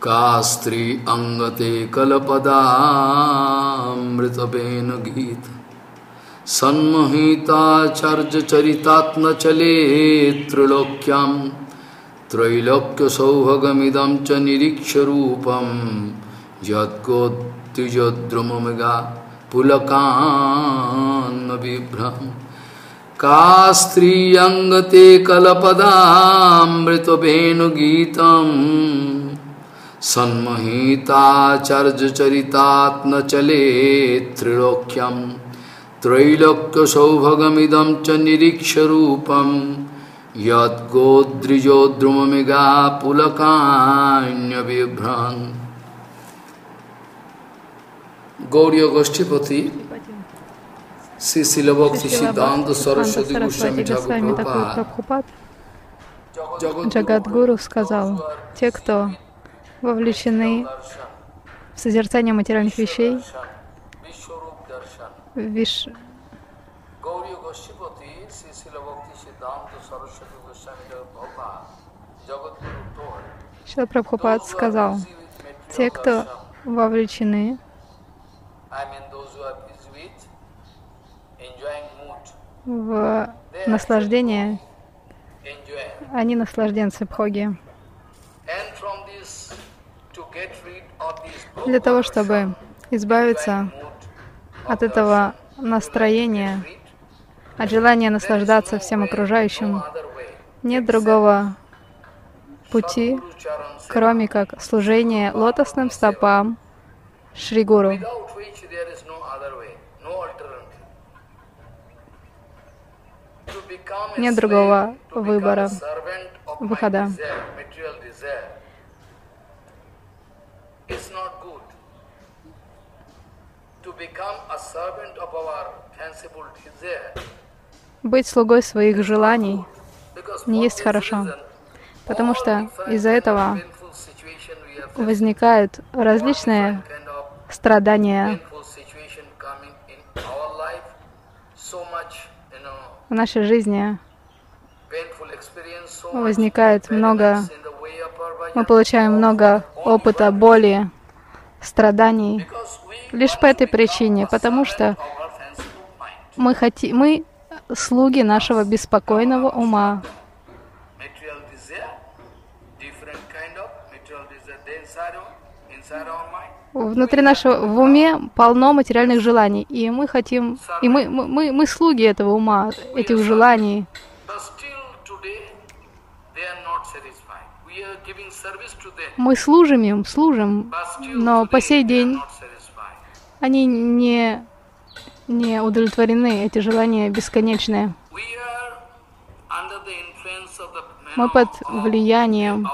Kastri angate kalapadamritavena gita Sanmahita charja charitatna chale trilokyam Trailokya sauhagamidam cha niriksharupam Yadgodtijadramamega pulakanna vibhram Kastri angate kalapadamritavena gitam Sanmahita charja charitatna chale trilokyam Trailokya saubhagamidam cha niriksharupam Yad godrijodrumamega pulakanya vibhran Gauriya Goshtipati Sri Srila Bhakti Siddhanta Saraswati Goswami Thakur Джагадгуру сказал: те, кто вовлечены в созерцание материальных вещей, Шрила Прабхупад сказал: те, кто вовлечены в наслаждение, они наслажденцы бхоги. Для того, чтобы избавиться от этого настроения, от желания наслаждаться всем окружающим, нет другого пути, кроме как служение лотосным стопам Шри Гуру. Нет другого выбора, выхода. Быть слугой своих желаний не есть хорошо, потому что из-за этого возникают различные страдания в нашей жизни. Возникает много, мы получаем много опыта боли, страданий лишь по этой причине, потому что мы слуги нашего беспокойного ума. Внутри нашего в уме полно материальных желаний, и мы хотим, и мы слуги этого ума, этих желаний. Мы служим им, но по сей день они не удовлетворены, эти желания бесконечные. Мы под влиянием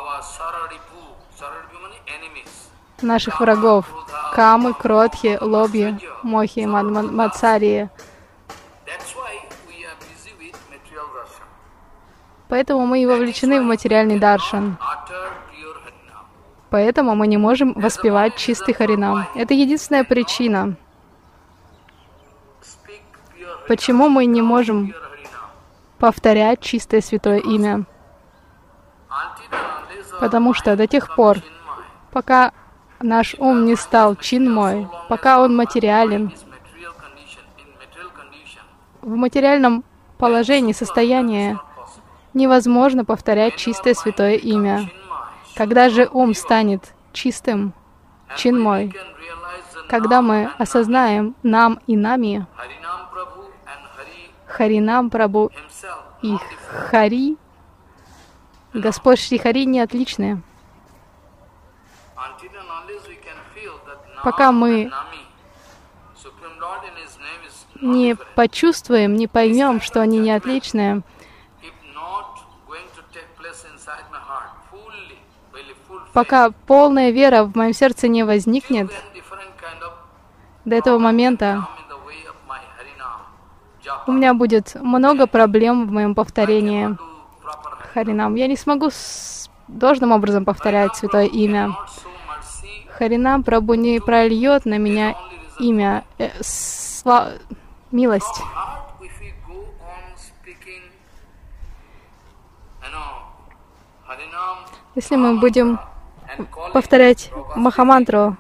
наших врагов — Камы, Кротхи, Лобьи, Мохи, Мадсарии. Поэтому мы и вовлечены в материальный даршан. Поэтому мы не можем воспевать чистый Харинам. Это единственная причина, почему мы не можем повторять чистое святое имя. Потому что до тех пор, пока наш ум не стал чинмой, пока он материален, в материальном положении, состоянии, невозможно повторять чистое святое имя. Когда же ум станет чистым, чинмой, когда мы осознаем нам и нами, Харинам Прабху и Хари, Господь Шри Хари не отличны. Пока мы не почувствуем, не поймем, что они не отличные, пока полная вера в моем сердце не возникнет, до этого момента у меня будет много проблем в моем повторении Харинам. Я не смогу должным образом повторять святое имя. Харинам Прабху не прольет на меня имя, милость. Если мы будем повторять Махамантру,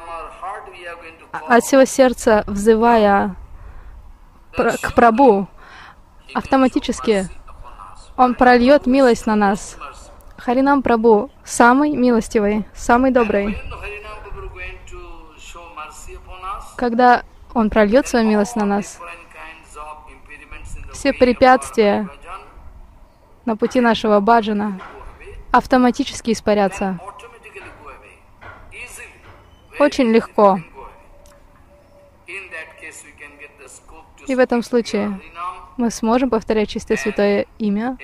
от всего сердца взывая к Прабху, автоматически Он прольет милость на нас. Харинам Прабху самый милостивый, самый добрый. Когда Он прольет свою милость на нас, все препятствия на пути нашего баджана автоматически испарятся. Очень легко. И в этом случае мы сможем повторять чистое святое имя.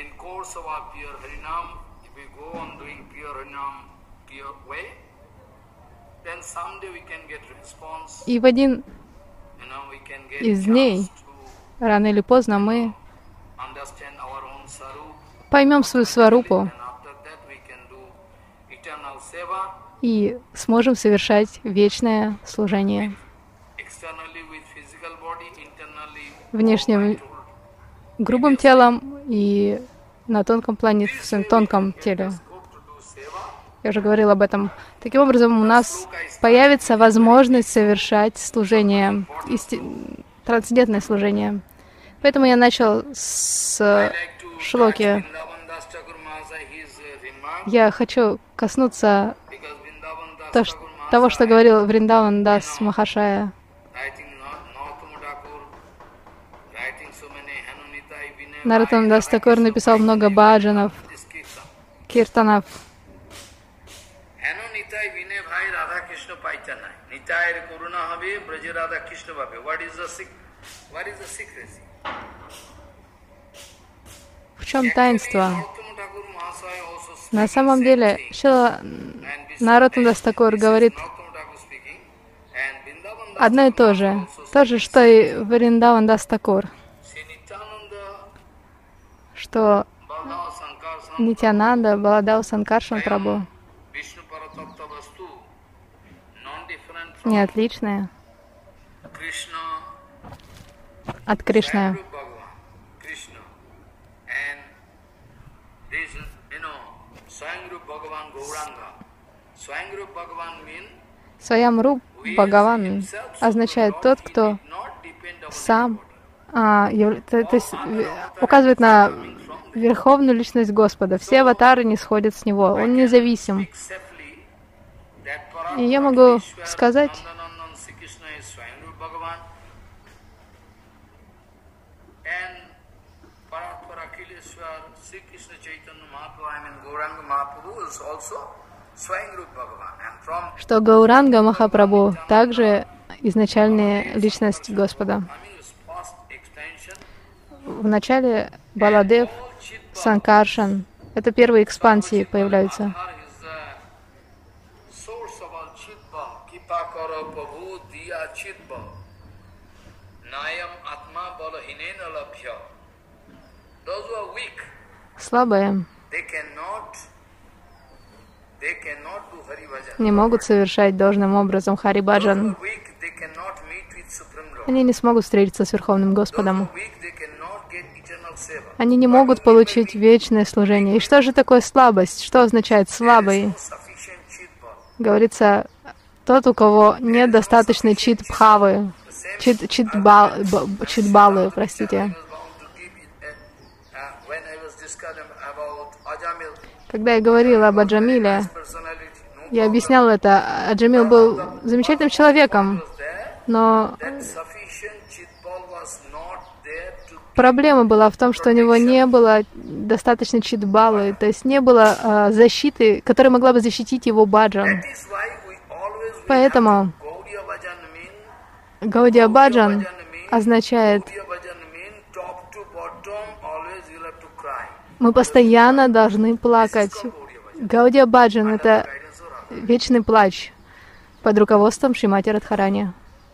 И в один из дней, рано или поздно, мы поймем свою сварупу и сможем совершать вечное служение. Внешне грубым телом и на тонком плане, в своем тонком теле. Я уже говорила об этом. Таким образом, у нас появится возможность совершать служение, трансцендентное служение. Поэтому я начал с шлоки. Я хочу коснуться того, что говорил Вриндаван Дас Махашая. Нароттам Дас Такур написал много баджанов, киртанов. В чем таинство? На самом деле, Шрила Нароттам Дас Такур говорит одно и то же, что и Вриндаван Дас Такур, что Нитьянанда, Баладау Санкаршан Прабху не отличное от Кришны. Сваямруп Бхагаван означает тот, кто сам то есть указывает на верховную личность Господа. Все аватары не сходят с Него. Он независим. И я могу сказать, что Гауранга Махапрабху также изначальная личность Господа. Вначале Баладев, Санкаршан — это первые экспансии появляются. Слабые не могут совершать должным образом Хари-баджан. Они не смогут встретиться с Верховным Господом. Они не могут получить вечное служение. И что же такое слабость? Что означает слабый? Говорится, тот, у кого нет достаточной чит-бхавы, чит-балы, простите. Когда я говорила об Аджамиле, я объясняла это. Аджамил был замечательным человеком, но проблема была в том, что у него не было достаточно чит-балы, то есть не было защиты, которая могла бы защитить его баджан. Поэтому Гаудия баджан означает, мы постоянно должны плакать. Гаудия баджан — это вечный плач под руководством Шримати Радхарани.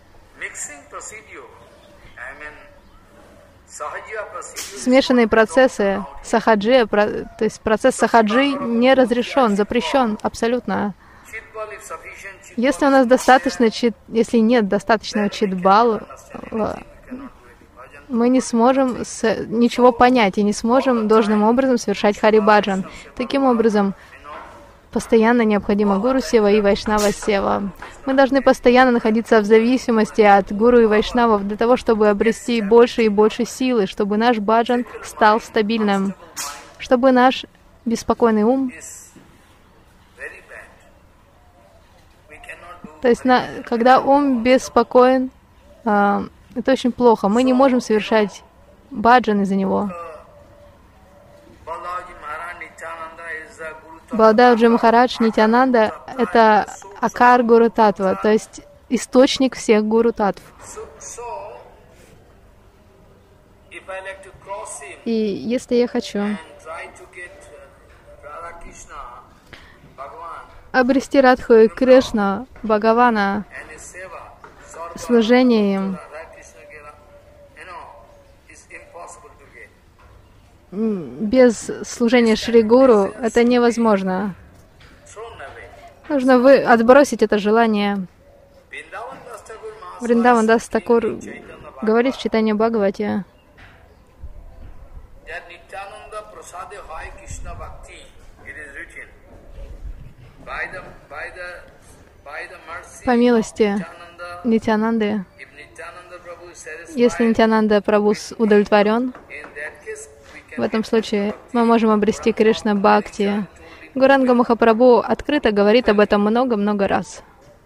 Смешанные процессы сахаджи, то есть процесс сахаджи не разрешен, запрещен абсолютно. Если у нас достаточно если нет достаточного чит-балла, мы не сможем ничего понять и не сможем должным образом совершать хари-баджан. Таким образом, постоянно необходимо Гуру Сева и Вайшнава Сева. Мы должны постоянно находиться в зависимости от Гуру и Вайшнавов для того, чтобы обрести больше и больше силы, чтобы наш баджан стал стабильным, чтобы наш беспокойный ум, то есть когда ум беспокоен, это очень плохо. Мы не можем совершать баджан из-за него. Балададжи Махарадж Нитянанда — это Акар Гуру Татва, то есть источник всех Гуру Татв. И если я хочу обрести Радху и Кришну, Бхагавана, служение им, без служения Шри Гуру это невозможно. Нужно отбросить это желание. Вриндаван Дас Такур говорит в читании Бхагавати: по милости Нитянанды, если Нитянанда Прабху удовлетворен, в этом случае мы можем обрести Кришна Бхакти. Гуранга Махапрабху открыто говорит об этом много-много раз.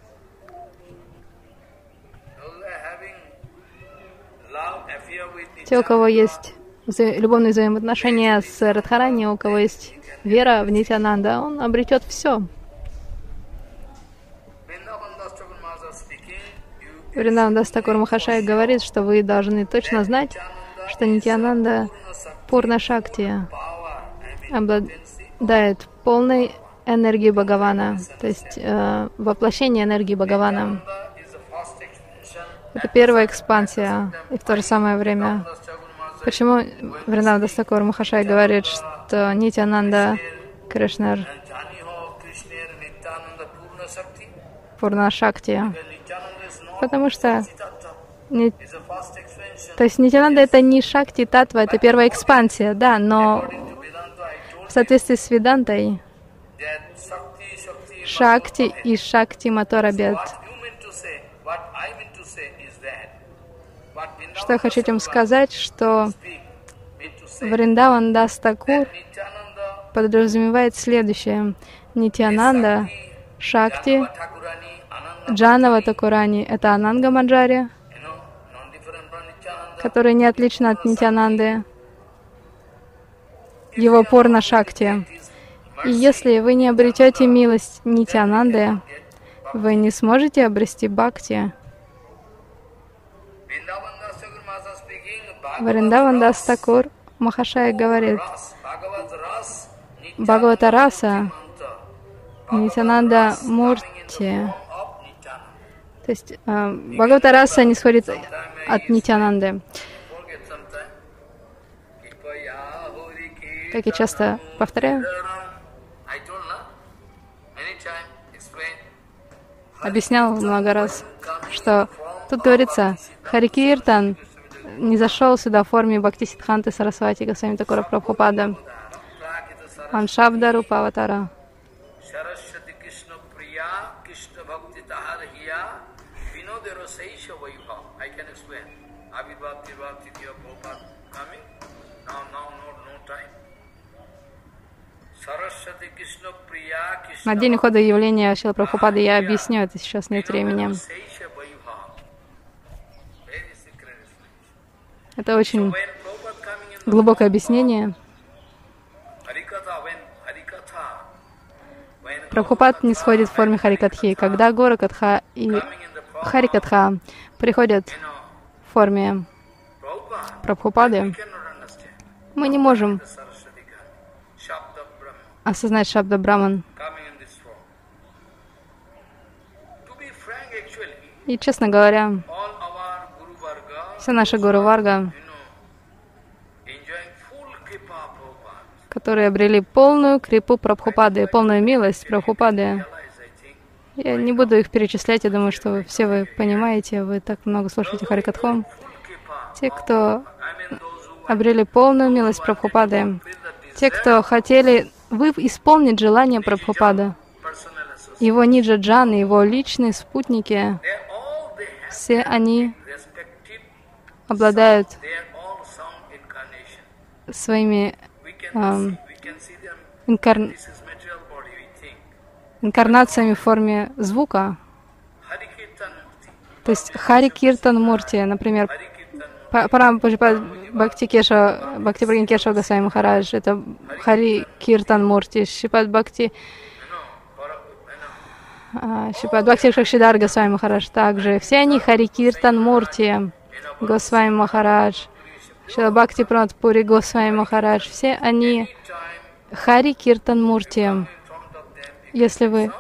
Те, у кого есть любовные взаимоотношения с Радхарани, у кого есть вера в Нитянанда, он обретет все. Вриндаван Дас Такур Махашай говорит, что вы должны точно знать, что Нитянанда Пурна Шакти обладает полной энергией Бхагавана, то есть воплощение энергии Бхагавана. Это первая экспансия, и в то же самое время. Почему Вриндаван Дас Такур Махашай говорит, что Нитянанда Кришнер Пурна Шакти? Потому что то есть Нитянанда — это не Шакти Татва, это первая экспансия, да, но в соответствии с Ведантой Шакти и Шакти Матарабет. Что я хочу этим сказать, что Вриндаван Дас Такур подразумевает следующее. Нитянанда, Шакти, Джанава Такурани — это Ананга Манджари, который не отличен от Нитянанды, его Пурна Шакти. И если вы не обретете милость Нитянанды, вы не сможете обрести Бхакти. Вриндаван Дас Такур Махашай говорит: Бхагавата Раса, Нитянанда Мурти. То есть Бхагавата Раса не сходит от Нитянанды. Как я часто повторяю, объяснял много раз, что тут говорится, Харикиртан не зашел сюда в форме Бхактисиддханты Сарасвати Госвами Такура Прабхупада. Он Шабда Рупа Аватара. На день ухода явления Шрила Прабхупады я объясню это, сейчас нет времени. Это очень глубокое объяснение. Прабхупад не сходит в форме Харикатхи. Когда Горакатха и Харикатха приходят в форме Прабхупады, мы не можем осознать Шабда Браман. И, честно говоря, вся наша Гуру Варга, которые обрели полную крипу Прабхупады, полную милость Прабхупады. Я не буду их перечислять, я думаю, что все вы понимаете, вы так много слушаете Харикатху. Те, кто обрели полную милость Прабхупады, те, кто хотели вы исполнить желание Прабхупады. Его ниджа-джаны, его личные спутники, все они обладают своими инкарнациями в форме звука. То есть Хари Киртан Мурти, например, Бхакти Прагьян Кешава Госвами Махарадж, это Хари Киртан Мурти, Шрипад Бхакти Шакшидар Госвами Махарадж также. Все они Хари Киртан Мурти, Госвами Махарадж, Шрила Бхакти Пранат Пури Госвами Махарадж, все они Хари Киртан Мурти. Если вы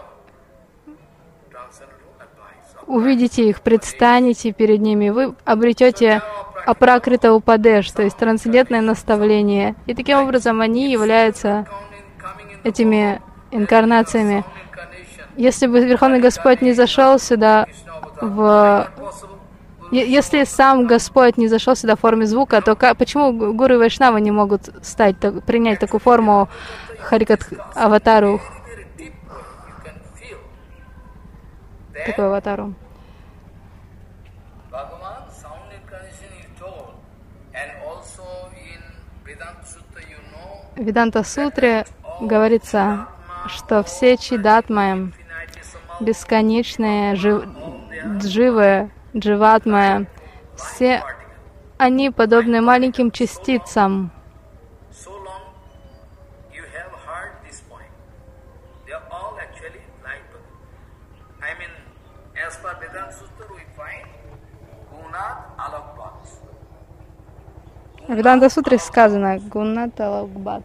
увидите их, предстанете перед ними, вы обретете апракрита упадеш, то есть трансцендентное наставление. И таким образом они являются этими инкарнациями. Если бы Верховный Господь не зашел сюда если сам Господь не зашел сюда в форме звука, то почему гуру и вайшнавы не могут принять такую форму аватару? Такую аватару. В Веданта-сутре говорится, что все чидатмы, бесконечные, дживы, дживатмы, все они подобны маленьким частицам. В Веданта-сутре сказано «Гунат алакбат».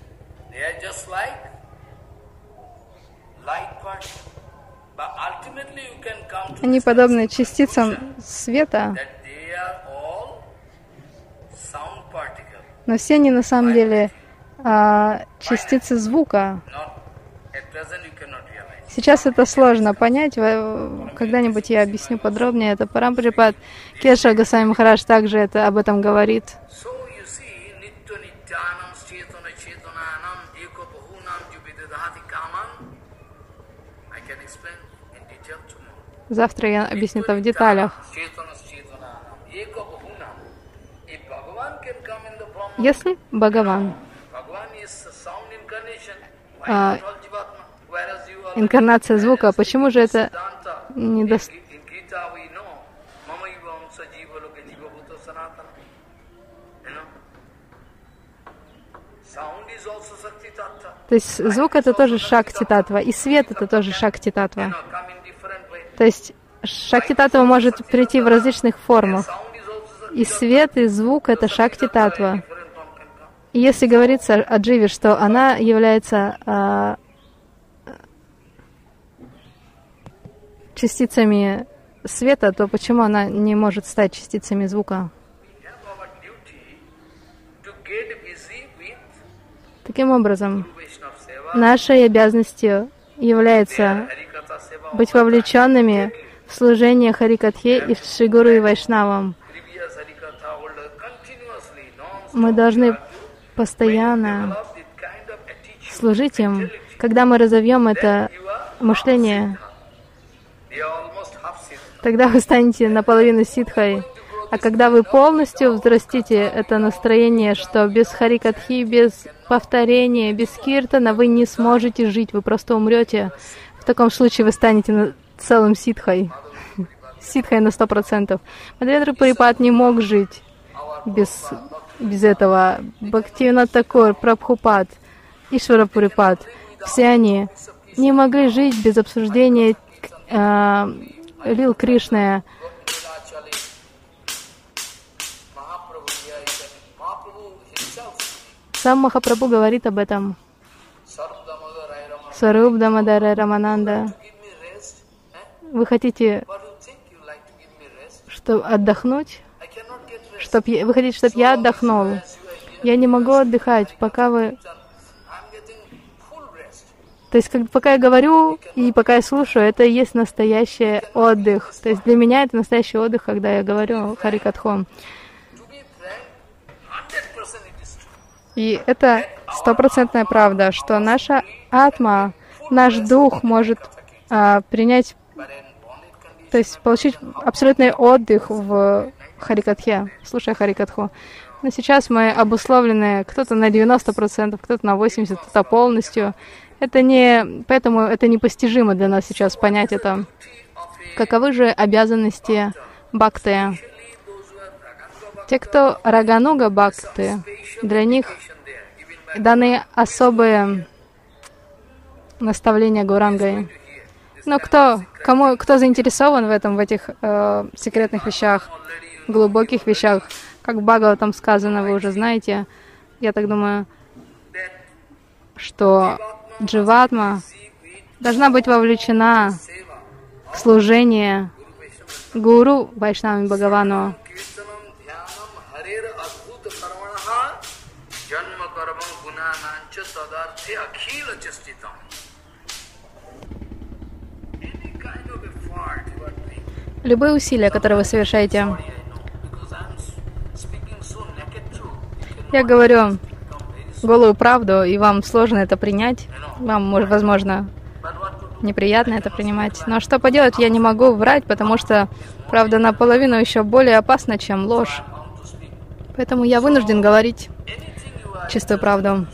Они подобны частицам света, но все они на самом деле частицы звука. Сейчас это сложно понять, когда-нибудь я объясню подробнее. Это Парамприпад Кешава Госвами Махарадж также об этом говорит. Завтра я объясню это в деталях. Если Бхагаван инкарнация звука, почему же это недостаточно? То есть звук — это тоже шакти-татва, и свет — это тоже шакти-татва. То есть шакти-татва может прийти в различных формах. И свет, и звук — это шакти-татва. И если говорится о дживе, что она является частицами света, то почему она не может стать частицами звука? Таким образом, нашей обязанностью является быть вовлеченными в служение Харикатхе и Шри-Гуру и Вайшнавам. Мы должны постоянно служить им. Когда мы разовьем это мышление, тогда вы станете наполовину ситхой. А когда вы полностью взрастите это настроение, что без харикатхи, без повторения, без киртана вы не сможете жить, вы просто умрете, в таком случае вы станете целым ситхой. Ситхой на 100%. Мадхавендра Пурипад не мог жить без этого. Бхактивинод Такур, Прабхупад, Ишвара Пурипад, все они не могли жить без обсуждения лил Кришны. Сам Махапрабху говорит об этом. Сваруб Дамодара Рамананда. Вы хотите отдохнуть? Вы хотите, чтобы я отдохнул? Я не могу отдыхать, пока вы... То есть, пока я говорю и пока я слушаю, это и есть настоящий отдых. То есть, для меня это настоящий отдых, когда я говорю Харикатху. И это стопроцентная правда, что наша атма, наш дух может принять, то есть получить абсолютный отдых в Харикатхе, слушая Харикатху. Но сейчас мы обусловлены, кто-то на 90%, кто-то на 80%, кто-то полностью. Поэтому это непостижимо для нас сейчас понять это. Каковы же обязанности бхакты? Те, кто рагануга бхакты, для них даны особые наставления Гурангой. Но кто заинтересован в этом, в этих секретных вещах, глубоких вещах, как в Бхагаватам сказано, вы уже знаете, я так думаю, что дживатма должна быть вовлечена в служение Гуру Вайшнавам Бхагавану. Любые усилия, которые вы совершаете, я говорю голую правду, и вам сложно это принять, вам, возможно, неприятно это принимать. Но что поделать, я не могу врать, потому что правда наполовину еще более опасна, чем ложь. Поэтому я вынужден говорить чистую правду.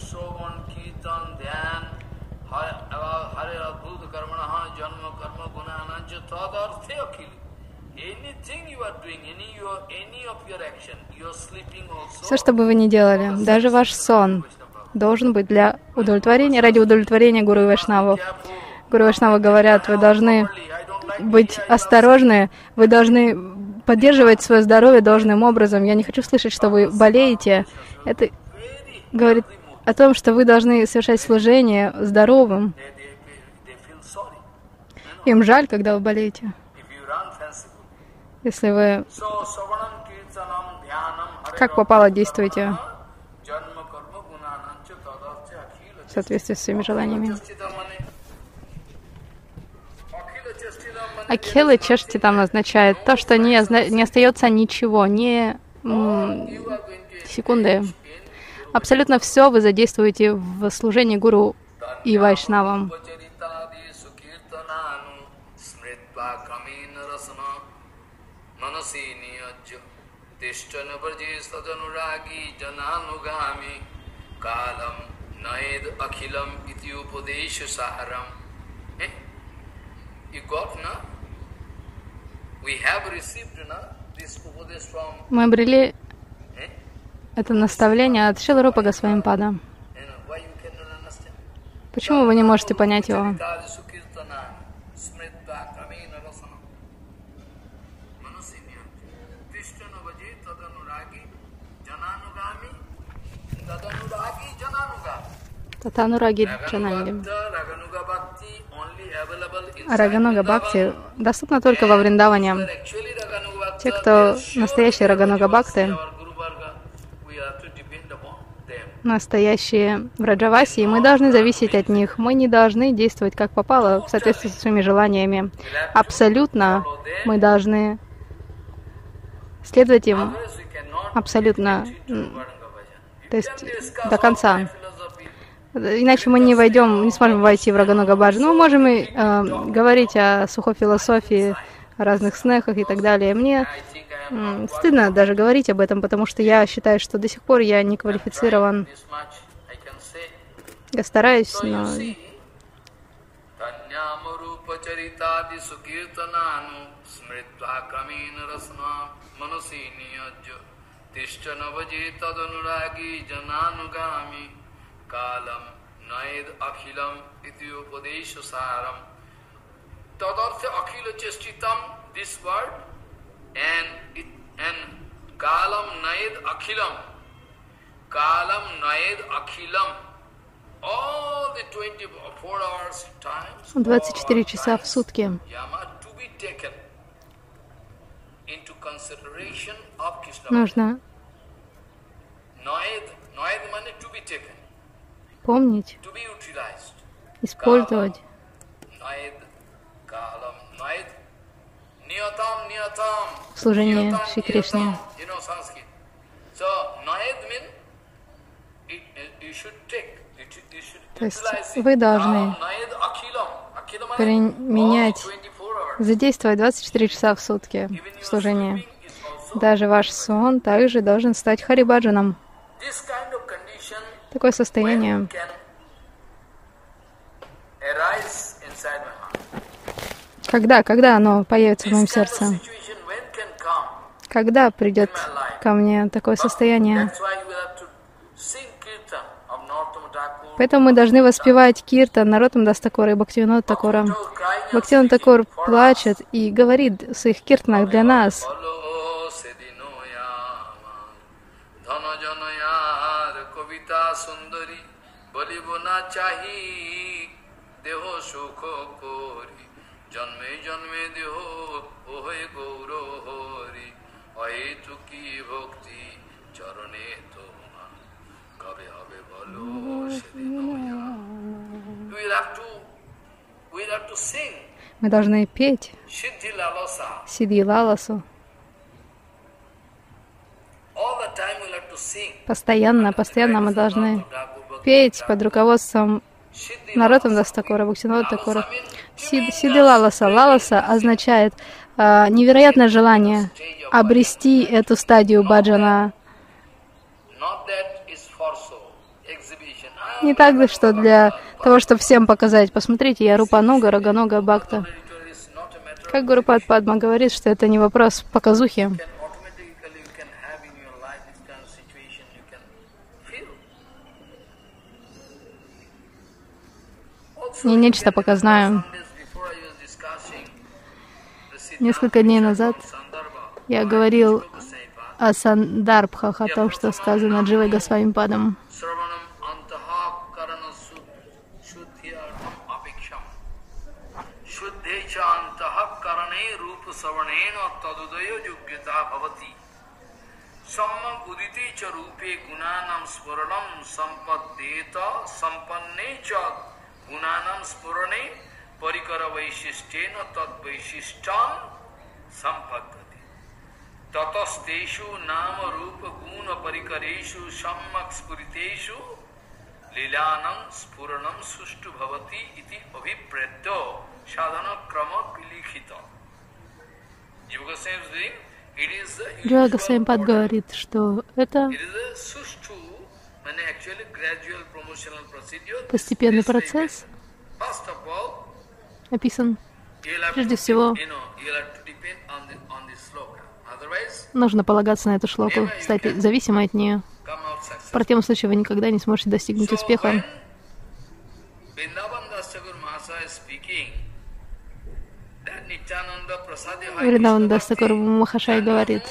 Все, что бы вы ни делали, даже ваш сон должен быть для удовлетворения, ради удовлетворения Гуру и Вайшнавов. Гуру и Вайшнавы говорят, вы должны быть осторожны, вы должны поддерживать свое здоровье должным образом. Я не хочу слышать, что вы болеете. Это говорит о том, что вы должны совершать служение здоровым. Им жаль, когда вы болеете. Если вы как попало действуете в соответствии с своими желаниями. Акхила Чештитам означает то, что не остается ничего, ни секунды. Абсолютно все вы задействуете в служении Гуру и Вайшнавам. Мы обрели это наставление от Шрилы Рупы Госвамипада. Почему вы не можете понять его? Татанураги Джананги. Рагануга Бхакти доступна только во Вриндаване. Те, кто настоящие Рагануга Бхакти, настоящие Враджаваси, мы должны зависеть от них. Мы не должны действовать как попало, в соответствии со своими желаниями. Абсолютно мы должны следовать им абсолютно, то есть до конца. Иначе мы не сможем войти в Рагануга Бхаджан. Ну, мы можем и говорить о сухой философии, о разных снехах и так далее. Мне стыдно даже говорить об этом, потому что я считаю, что до сих пор я не квалифицирован. Я стараюсь, но... Kalam naed akhilam iti upadesha saram. Tadartha akhila chestitam, this word, and kalam naed akhilam. Kalam naed akhilam. All the 24 hours times. 24 часа в сутки. To be taken into consideration of Krishna. Нужно помнить, использовать служение Шри Кришне. То есть вы должны применять, задействовать 24 часа в сутки в служении. Даже ваш сон также должен стать харибаджаном. Такое состояние когда оно появится в моем сердце? Когда придет ко мне такое состояние? Поэтому мы должны воспевать киртан Нароттам Дас Такура и Бхактивинода Такура. Бхактивинода Такур плачет и говорит в своих киртанах для нас. Мы должны петь Сиддхи Лаласу. Постоянно мы должны петь под руководством Нароттам Дас Такура, Бхактивинода Такура. Сиддхи Лаласа. Лаласа означает невероятное желание обрести эту стадию баджана. Не так, что для того, чтобы всем показать, посмотрите, я Рупануга, Рагануга, Бхакта. Как Гурупад Падма говорит, что это не вопрос показухи. Не нечто показное. Несколько дней назад я говорил о сандарбхах, о том, что сказано Дживой Госвами Падом. Tatasteshu nama rupa guna parikareshu sammak spuritesu lilanam spuranam sushtu bhavati iti abhipredyo sadhana krama pilikhita. Джива Госвами Пад говорит, что это постепенный процесс, описан прежде всего. Нужно полагаться на эту шлоку, стать зависимой от нее. В противном случае вы никогда не сможете достигнуть успеха. Вриндаван Дас Такур Махашай говорит,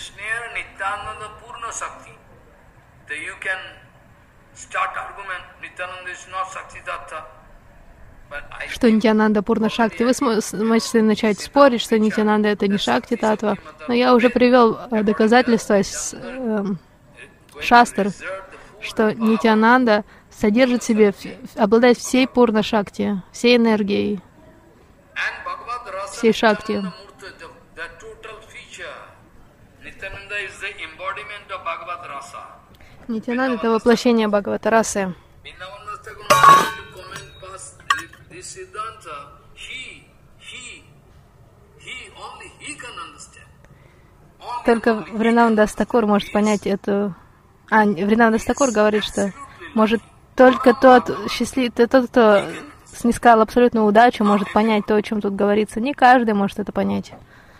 что Нитьянанда Пурна Шакти. Вы сможете начать спорить, что Нитьянанда это не Шакти Татва, но я уже привел доказательства из шастр, что Нитьянанда содержит в себе, обладает всей Пурна Шакти, всей энергией, всей Шакти. Нитьянанда — это воплощение Бхагавата расы. Только Вриндаван Дас Такур может понять эту... Вриндаван Дас Такур говорит, что может только тот, кто снискал абсолютную удачу, может понять то, о чем тут говорится. Не каждый может это понять.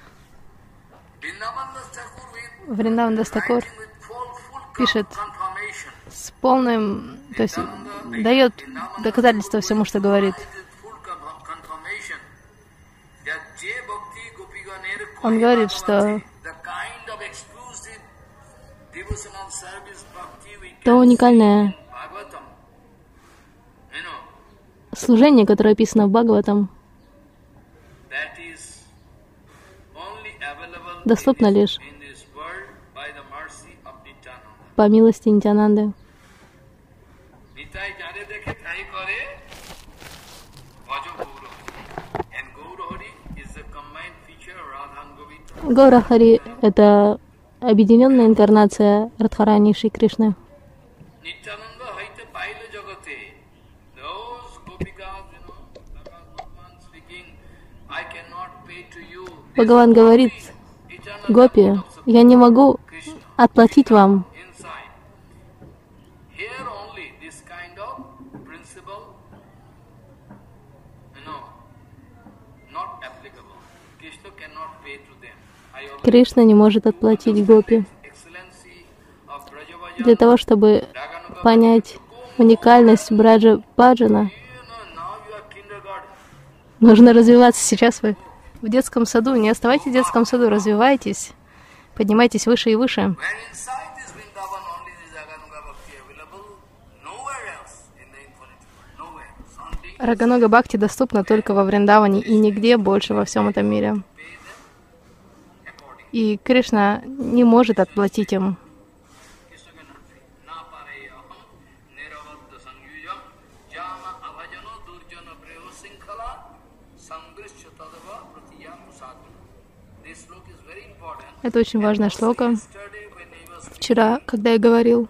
Вриндаван Дас Такур пишет с полным... То есть дает доказательство всему, что говорит. Он говорит, что то уникальное служение, которое описано в Бхагаватам, доступно лишь по милости Нитьянанды. Гаура Хари — это объединенная инкарнация Радхарани Шри Кришны. Бхагаван говорит Гопи, я не могу отплатить вам. Кришна не может отплатить Гопи. Для того, чтобы понять уникальность Браджа-баджана, нужно развиваться. Сейчас вы в детском саду. Не оставайтесь в детском саду, развивайтесь. Поднимайтесь выше и выше. Раганога Бхакти доступна только во Вриндаване и нигде больше во всем этом мире. И Кришна не может отплатить им. Это очень важная шлока. Вчера, когда я говорил,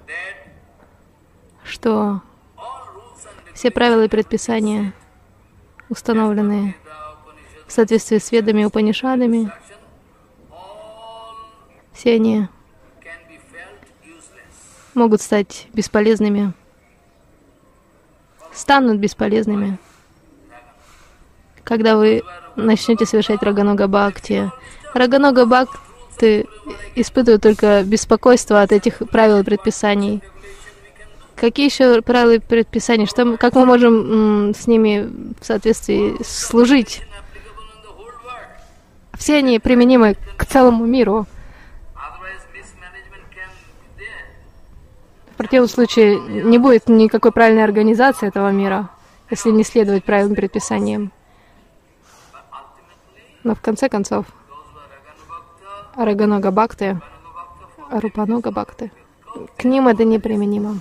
что все правила и предписания, установленные в соответствии с Ведами и Упанишадами, все они могут стать бесполезными, станут бесполезными, когда вы начнете совершать Раганога Бхакти. Раганога Бхакти испытывают только беспокойство от этих правил и предписаний. Какие еще правила и предписания? Как мы можем с ними в соответствии служить? Все они применимы к целому миру. В противном случае не будет никакой правильной организации этого мира, если не следовать правилам и предписаниям. Но в конце концов, Раганога Бхакти, Рупанога Бхакти, к ним это неприменимо.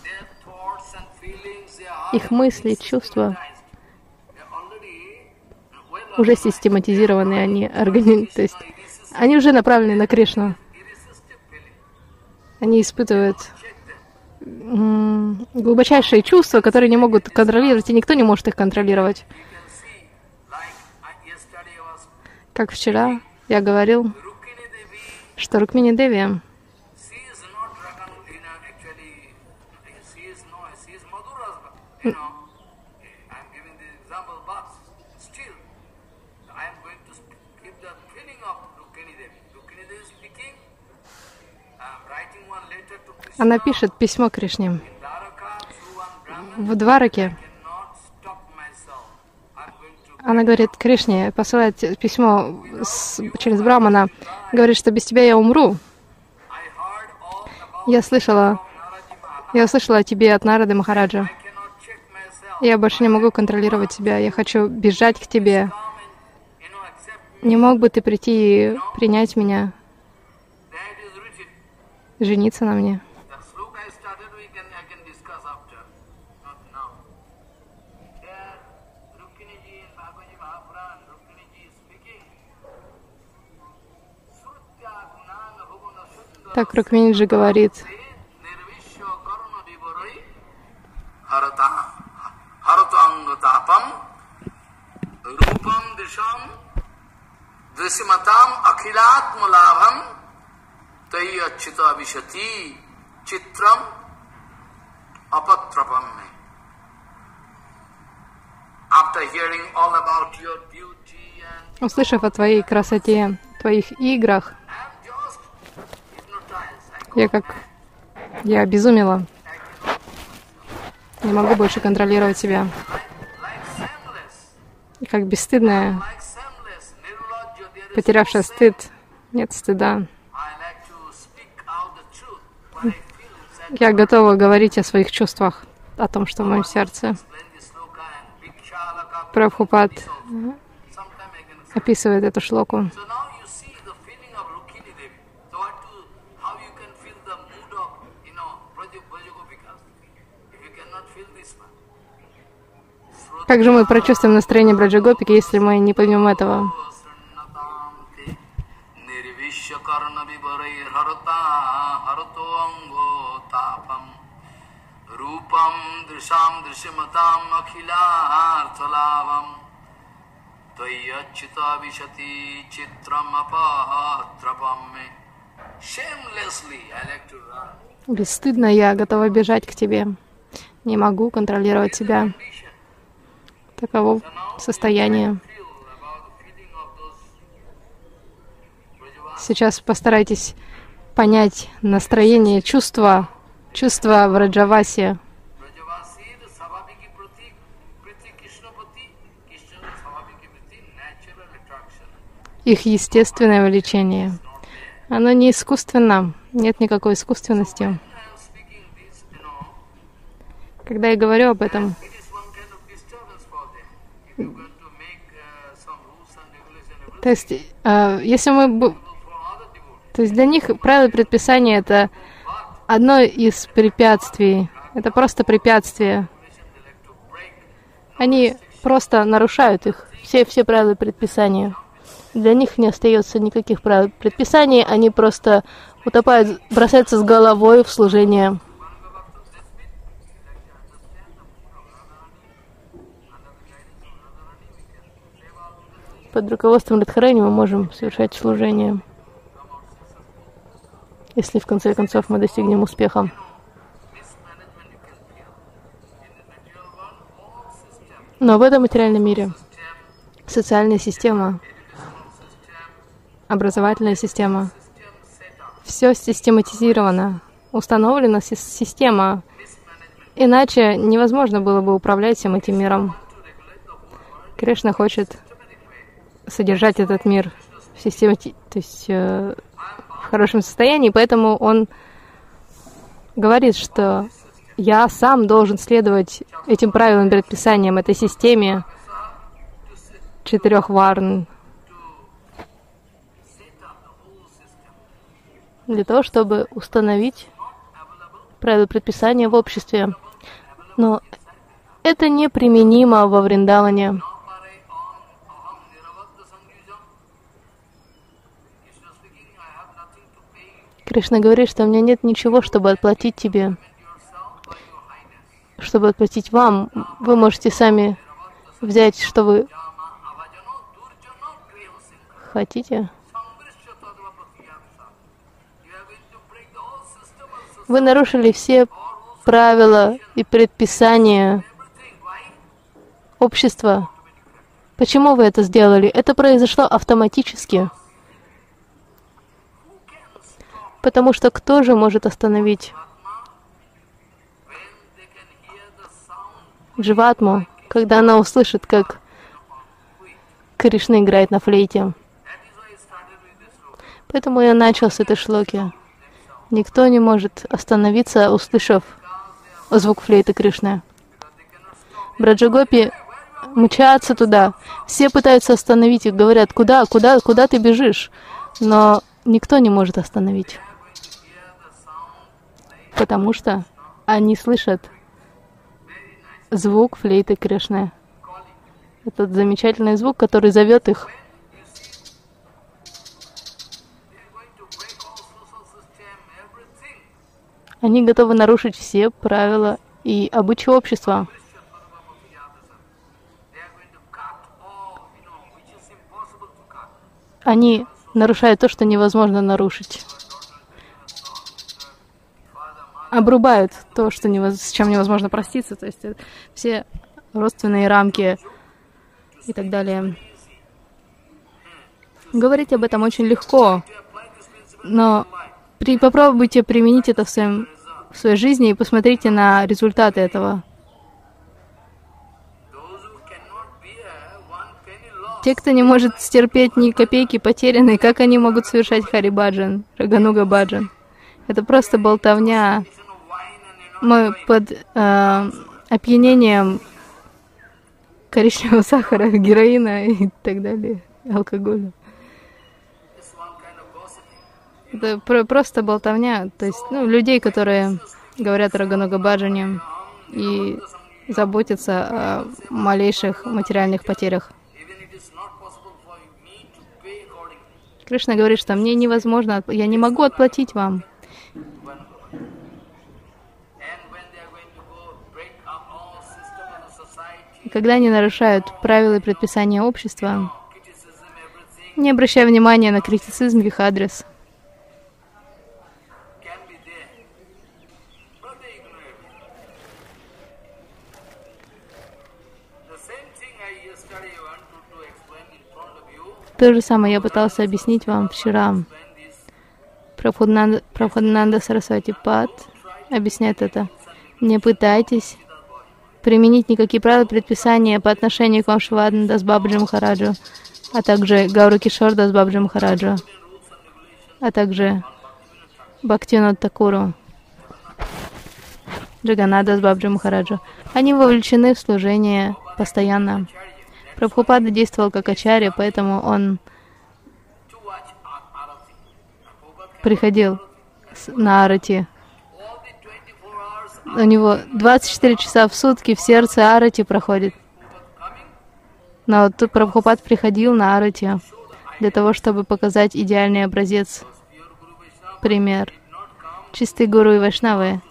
Их мысли, чувства уже систематизированы, то есть они уже направлены на Кришну. Они испытывают глубочайшие чувства, которые не могут контролировать, и никто не может их контролировать. Как вчера я говорил, что Рукмини Деви она пишет письмо Кришне. В Двараке она говорит Кришне, посылает письмо через Брамана, говорит, что без тебя я умру. Я услышала о тебе от Нарады Махараджа. Я больше не могу контролировать себя. Я хочу бежать к тебе. Не мог бы ты прийти и принять меня, жениться на мне? Так Рукминджи говорит. Услышав о твоей красоте, твоих играх, я обезумела. Не могу больше контролировать себя. И как бесстыдная, потерявшая стыд, нет стыда. Я готова говорить о своих чувствах, о том, что в моем сердце. Прабхупад описывает эту шлоку. Как же мы прочувствуем настроение Браджагопики, если мы не поймем этого? Tvayachita vishati chitram apahatrapam. Shamelessly, I like to run. Бесстыдно я готова бежать к тебе. Не могу контролировать себя. Таково состояние. Сейчас постарайтесь понять настроение, чувства в Раджавасе. Их естественное влечение. Оно не искусственно, нет никакой искусственности. Когда я говорю об этом, то есть, если то есть для них правила и предписания — это одно из препятствий. Это просто препятствие. Они просто нарушают их, все правила и предписания. Для них не остается никаких правил и предписаний, они просто утопают, бросаются с головой в служение. Под руководством Радхарани мы можем совершать служение, если в конце концов мы достигнем успеха. Но в этом материальном мире социальная система, образовательная система, все систематизировано, установлена система, иначе невозможно было бы управлять всем этим миром. Кришна хочет содержать этот мир в системе, то есть в хорошем состоянии, поэтому он говорит, что я сам должен следовать этим правилам, предписаниям, этой системе 4 варн, для того, чтобы установить правила предписания в обществе. Но это неприменимо во Вриндаване. Кришна говорит, что у меня нет ничего, чтобы отплатить тебе, чтобы отплатить вам. Вы можете сами взять, что вы хотите. Вы нарушили все правила и предписания общества. Почему вы это сделали? Это произошло автоматически. Потому что кто же может остановить Дживатму, когда она услышит, как Кришна играет на флейте? Поэтому я начал с этой шлоки. Никто не может остановиться, услышав звук флейты Кришны. Браджагопи мчатся туда. Все пытаются остановить их, говорят, куда ты бежишь? Но никто не может остановить. Потому что они слышат звук флейты Кришны. Этот замечательный звук, который зовет их. Они готовы нарушить все правила и обычаи общества. Они нарушают то, что невозможно нарушить. Обрубают то, что с чем невозможно проститься, то есть все родственные рамки и так далее. Говорить об этом очень легко, но попробуйте применить это в своей жизни и посмотрите на результаты этого. Те, кто не может стерпеть ни копейки потерянной, как они могут совершать Хари-баджан, Рагануга-баджан? Это просто болтовня. Мы под опьянением коричневого сахара, героина и так далее, алкоголя. Это просто болтовня, то есть людей, которые говорят о Рагануга-баджане и заботятся о малейших материальных потерях. Кришна говорит, что мне невозможно, я не могу отплатить вам. когда они нарушают правила и предписания общества, не обращая внимания на критицизм в их адрес. То же самое я пытался объяснить вам вчера. Прабхупада Сарасвати Пад объясняет это. Не пытайтесь применить никакие правила предписания по отношению к Вамшавадан Дас Бабаджи Махараджу, а также Гауру Кишор Дас Бабаджи Махараджу, а также Бхактивинода Такуру, Джаганнат Дас Бабаджи Махараджу. Они вовлечены в служение постоянно. Прабхупада действовал как ачарья, поэтому он приходил на арати. У него 24 часа в сутки в сердце арати проходит. Но вот тут Прабхупад приходил на арати для того, чтобы показать идеальный образец, пример. Чистые гуру и вайшнавы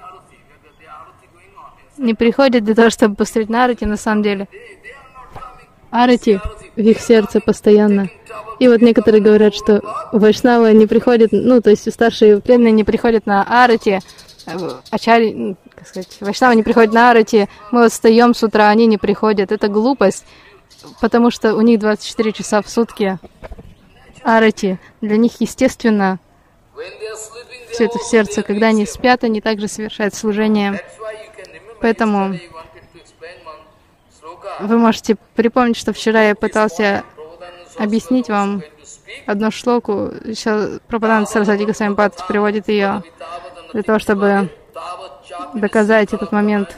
не приходят для того, чтобы посмотреть на арати, на самом деле. Арати в их сердце постоянно. И вот некоторые говорят, что вайшнавы не приходят, ну, то есть старшие преданные не приходят на арати, ачари, как сказать, вайшнавы не приходят на арати, мы вот встаем с утра, они не приходят. Это глупость, потому что у них 24 часа в сутки арати. Для них, естественно, все это в сердце. Когда они спят, они также совершают служение. Поэтому вы можете припомнить, что вчера я пытался объяснить вам одну шлоку. Сейчас Прабхупада Сарасвати Госвами Пад приводит ее для того, чтобы доказать этот момент.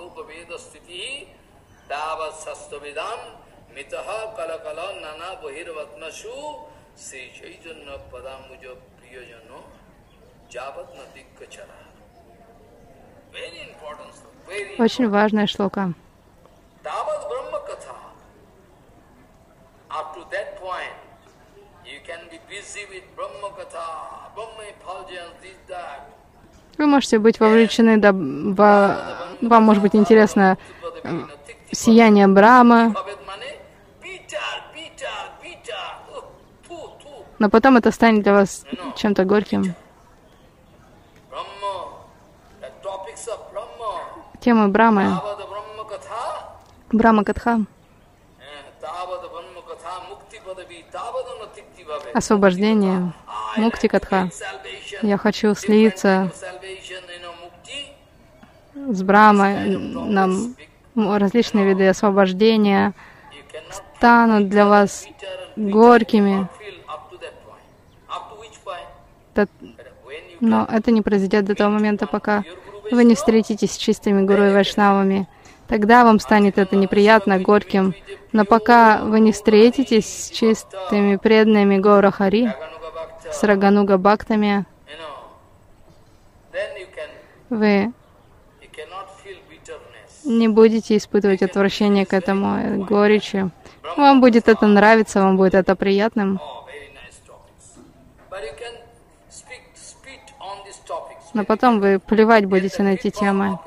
Очень важная шлока. Вы можете быть вовлечены, вам может быть интересно сияние Брахмы, но потом это станет для вас чем-то горьким. Темы Брахмы, Брахма-катха, освобождение, мукти-катха. Я хочу слиться с Брахмой, нам различные виды освобождения станут для вас горькими. Но это не произойдет до того момента, пока вы не встретитесь с чистыми гуру и вайшнавами. Тогда вам станет это неприятно, горьким. Но пока вы не встретитесь с чистыми преданными Гаура Хари, с Рагануга Бхактами, вы не будете испытывать отвращение к этому, горечи. Вам будет это нравиться, вам будет это приятным. Но потом вы плевать будете на эти темы.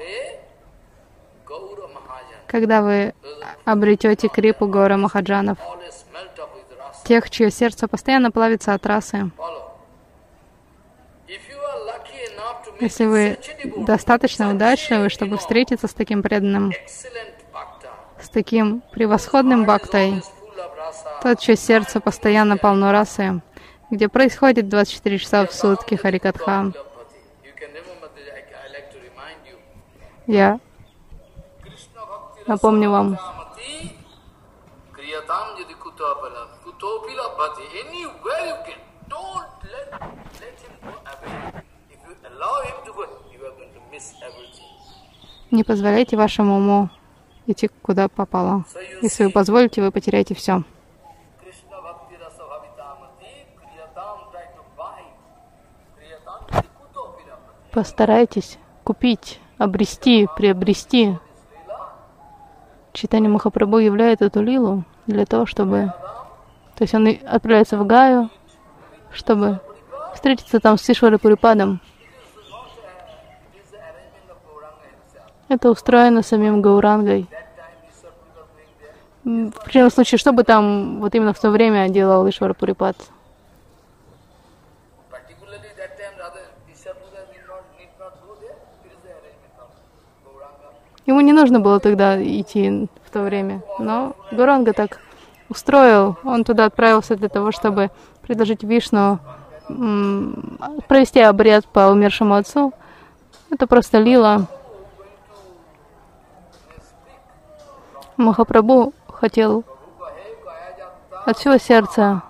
Когда вы обретете крипу Гаура Махаджанов, тех, чье сердце постоянно плавится от расы. Если вы достаточно удачливы, чтобы встретиться с таким преданным, с таким превосходным бхактой, тот, чье сердце постоянно полно расы, где происходит 24 часа в сутки Харикатха. Я напомню вам, не позволяйте вашему уму идти куда попало. Если вы позволите, вы потеряете все. Постарайтесь купить, обрести, приобрести. Чайтанья Махапрабху являет эту лилу для того, чтобы... То есть он отправляется в Гаю, чтобы встретиться там с Ишварой Пурипадом. Это устроено самим Гаурангой. В противном случае, что бы там вот именно в то время делал Ишвара Пурипад? Ему не нужно было тогда идти в то время, но Гауранга так устроил. Он туда отправился для того, чтобы предложить Вишну провести обряд по умершему отцу. Это просто лила. Махапрабху хотел от всего сердца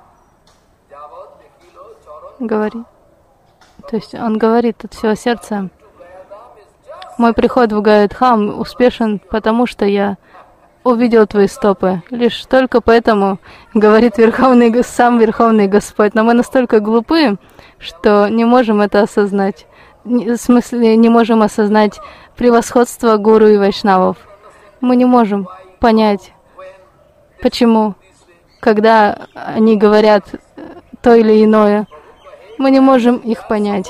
говорить. То есть он говорит от всего сердца: мой приход в Гайадхам успешен, потому что я увидел твои стопы. Лишь только поэтому, говорит сам Верховный Господь. Но мы настолько глупы, что не можем это осознать. В смысле, не можем осознать превосходство гуру и вайшнавов. Мы не можем понять, почему, когда они говорят то или иное, мы не можем их понять.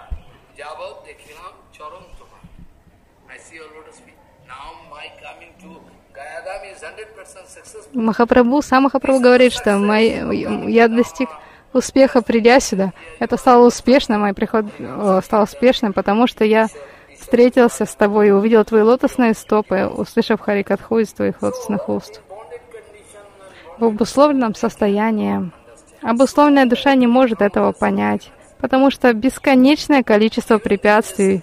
Сам Махапрабху говорит, что я достиг успеха, придя сюда. Это стало успешным, мой приход стал успешным, потому что я встретился с тобой и увидел твои лотосные стопы, услышав Харикатху из твоих лотосных уст. В обусловленном состоянии обусловленная душа не может этого понять, потому что бесконечное количество препятствий.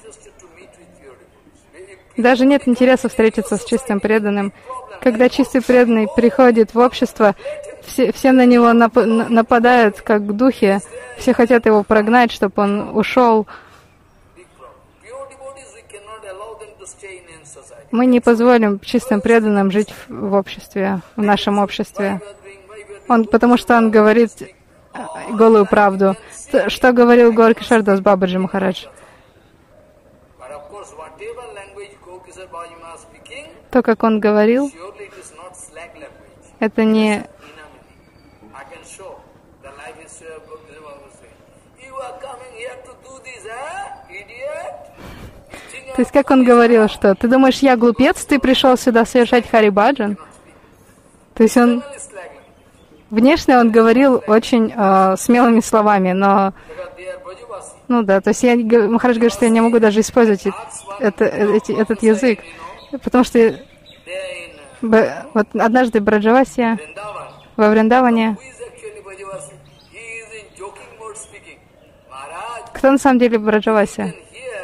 Даже нет интереса встретиться с чистым преданным. Когда чистый преданный приходит в общество, все на него нападают, как духи, все хотят его прогнать, чтобы он ушел. Мы не позволим чистым преданным жить в обществе, в нашем обществе. Потому что он говорит голую правду. Что говорил Гаур Кишор Дас Бабаджи Махарадж? То, как он говорил, это не... То есть, как он говорил, что ты думаешь, я глупец, ты пришел сюда совершать Харибаджан? То есть он... Внешне он говорил очень смелыми словами, но... Ну да, то есть Махарадж говорит, что я не могу даже использовать этот язык, потому что вот однажды Браджавасия во Вриндаване... Кто на самом деле Браджавасия?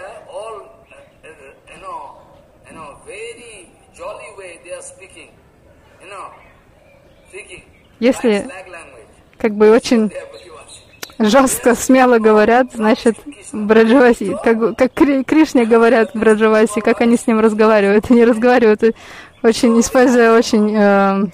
Если как бы очень жестко, смело говорят, значит, Браджаваси, как Кришне говорят Браджаваси, как они с ним разговаривают. Они разговаривают очень, используя очень...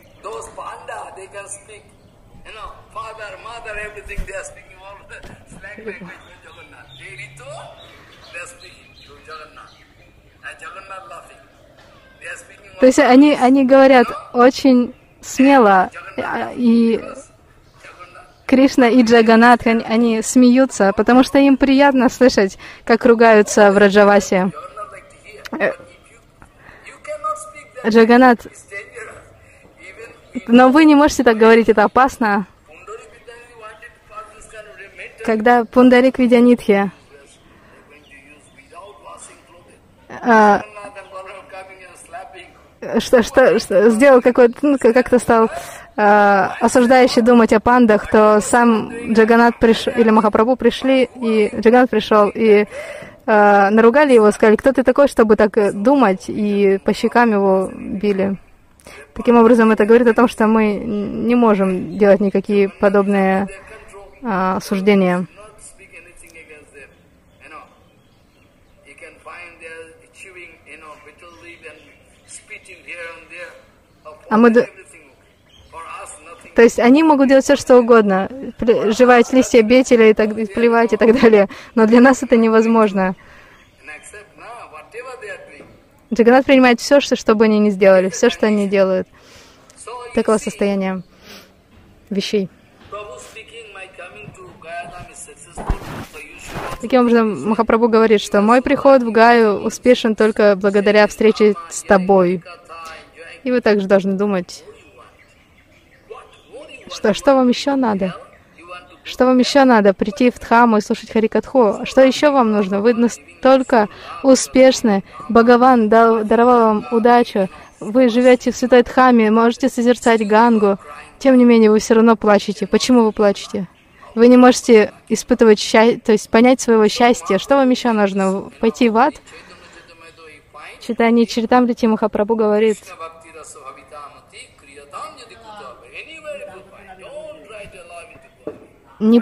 То есть они говорят очень смело, и Кришна и Джаганнат, они смеются, потому что им приятно слышать, как ругаются в Раджавасе. Джаганнат, но вы не можете так говорить, это опасно. Когда Пундарик Видянитхи сделал какой-то, как-то стал осуждающий думать о пандах, то сам Джаганнат или Махапрабху пришли, и Джаганнат пришел, и наругали его, сказали, кто ты такой, чтобы так думать, и по щекам его били. Таким образом, это говорит о том, что мы не можем делать никакие подобные суждения. То есть они могут делать все, что угодно, жевать листья бетеля и так, плевать и так далее, но для нас это невозможно. Джаганнат принимает все, что бы они ни сделали, все, что они делают. Такого состояния вещей. Таким образом, Махапрабху говорит, что мой приход в Гаю успешен только благодаря встрече с тобой. И вы также должны думать Что вам еще надо? Что вам еще надо? Прийти в Дхамму и слушать Харикатху? Что еще вам нужно? Вы настолько успешны. Бхагаван даровал вам удачу. Вы живете в Святой Дхамме, можете созерцать Гангу. Тем не менее, вы все равно плачете. Почему вы плачете? Вы не можете испытывать счастье, то есть понять своего счастья. Что вам еще нужно? Пойти в ад? Читание Чаритамрити Махапрабху говорит: не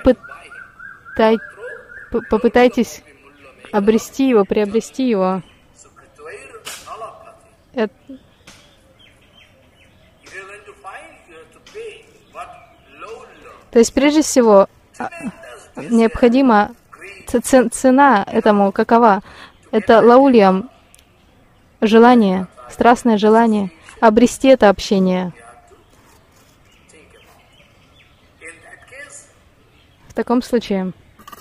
попытайтесь обрести его, приобрести его. То есть, прежде всего, необходимо, цена этому какова? Это лаульям, желание, страстное желание, обрести это общение. В таком случае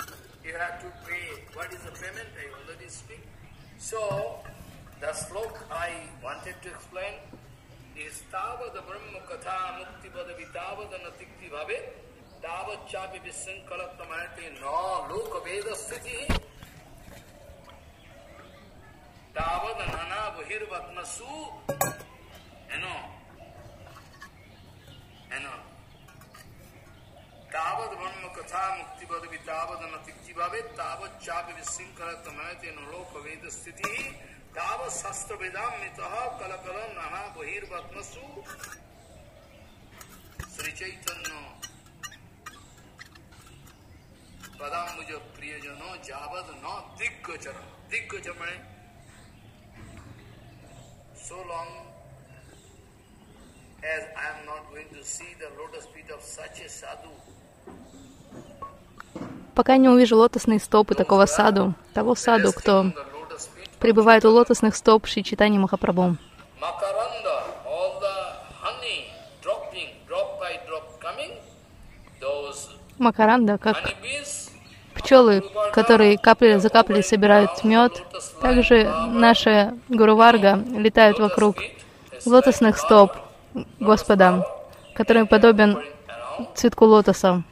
пока не увижу лотосные стопы такого саду, того саду, кто пребывает у лотосных стоп Шри Чайтаньи Махапрабху. Макаранда, как пчелы, которые капля за каплей собирают мед, также наша Гуру Варга летают вокруг лотосных стоп Господа, который подобен цветку лотоса.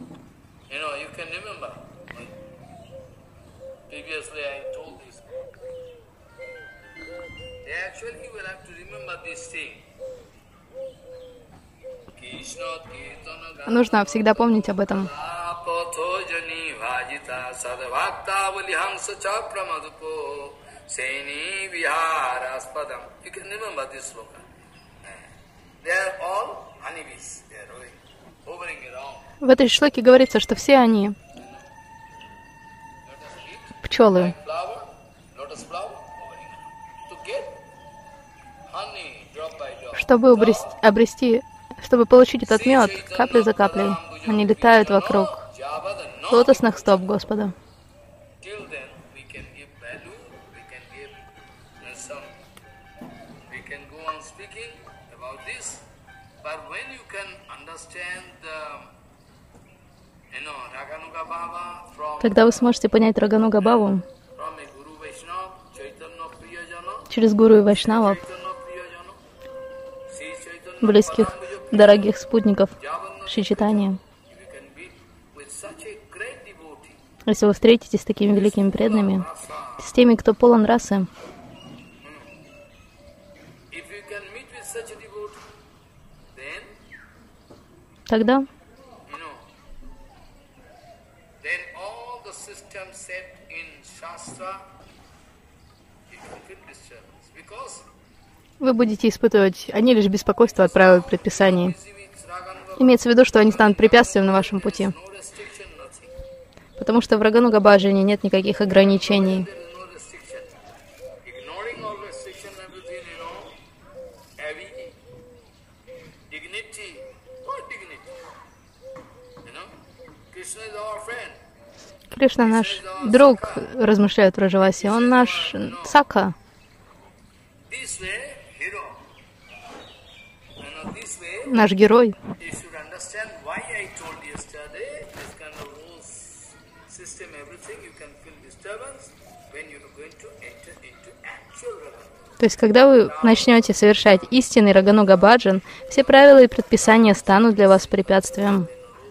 Нужно всегда помнить об этом. В этой шлоке говорится, что все они пчелы. Чтобы обрести, чтобы получить этот мед, капля за каплей, они летают вокруг лотосных стоп Господа. Когда вы сможете понять Рагануга Бхаву через Гуру и Вайшнавов, близких, дорогих спутников Шри Чайтаньи, если вы встретитесь с такими великими преданными, с теми, кто полон расы, тогда вы будете испытывать, они лишь беспокойство от правил и предписаний. Имеется в виду, что они станут препятствием на вашем пути. Потому что в Рагануга Бхаджане нет никаких ограничений. Кришна наш друг, размышляет Враджаваси, он наш сакха. Наш герой. То есть, когда вы начнете совершать истинный Рагануга Баджан, все правила и предписания станут для вас препятствием.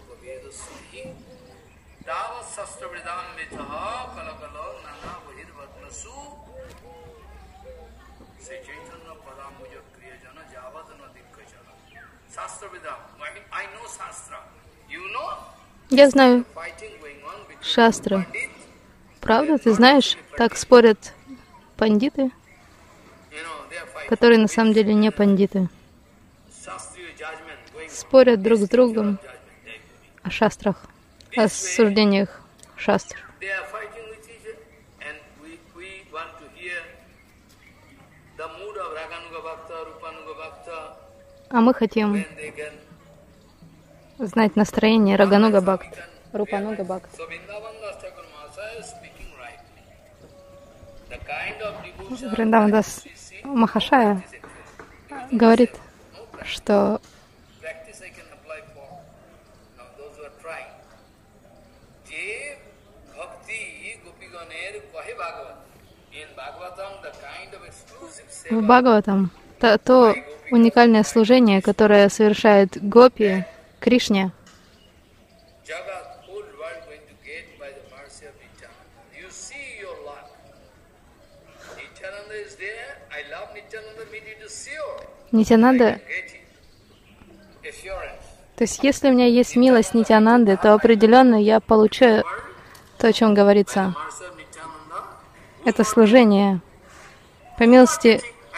Я знаю шастры. Правда? Ты знаешь, так спорят пандиты, которые на самом деле не пандиты. Спорят друг с другом о шастрах, о суждениях шастр. А мы хотим знать настроение Рагануга Бхакта, Рупануга Бхакта. Вриндавандас Махашая говорит, что в Бхагаватам то уникальное служение, которое совершает гопи Кришне, Нитянанда. То есть, если у меня есть милость Нитянанды, то определенно я получу то, о чем говорится. Это служение. По милости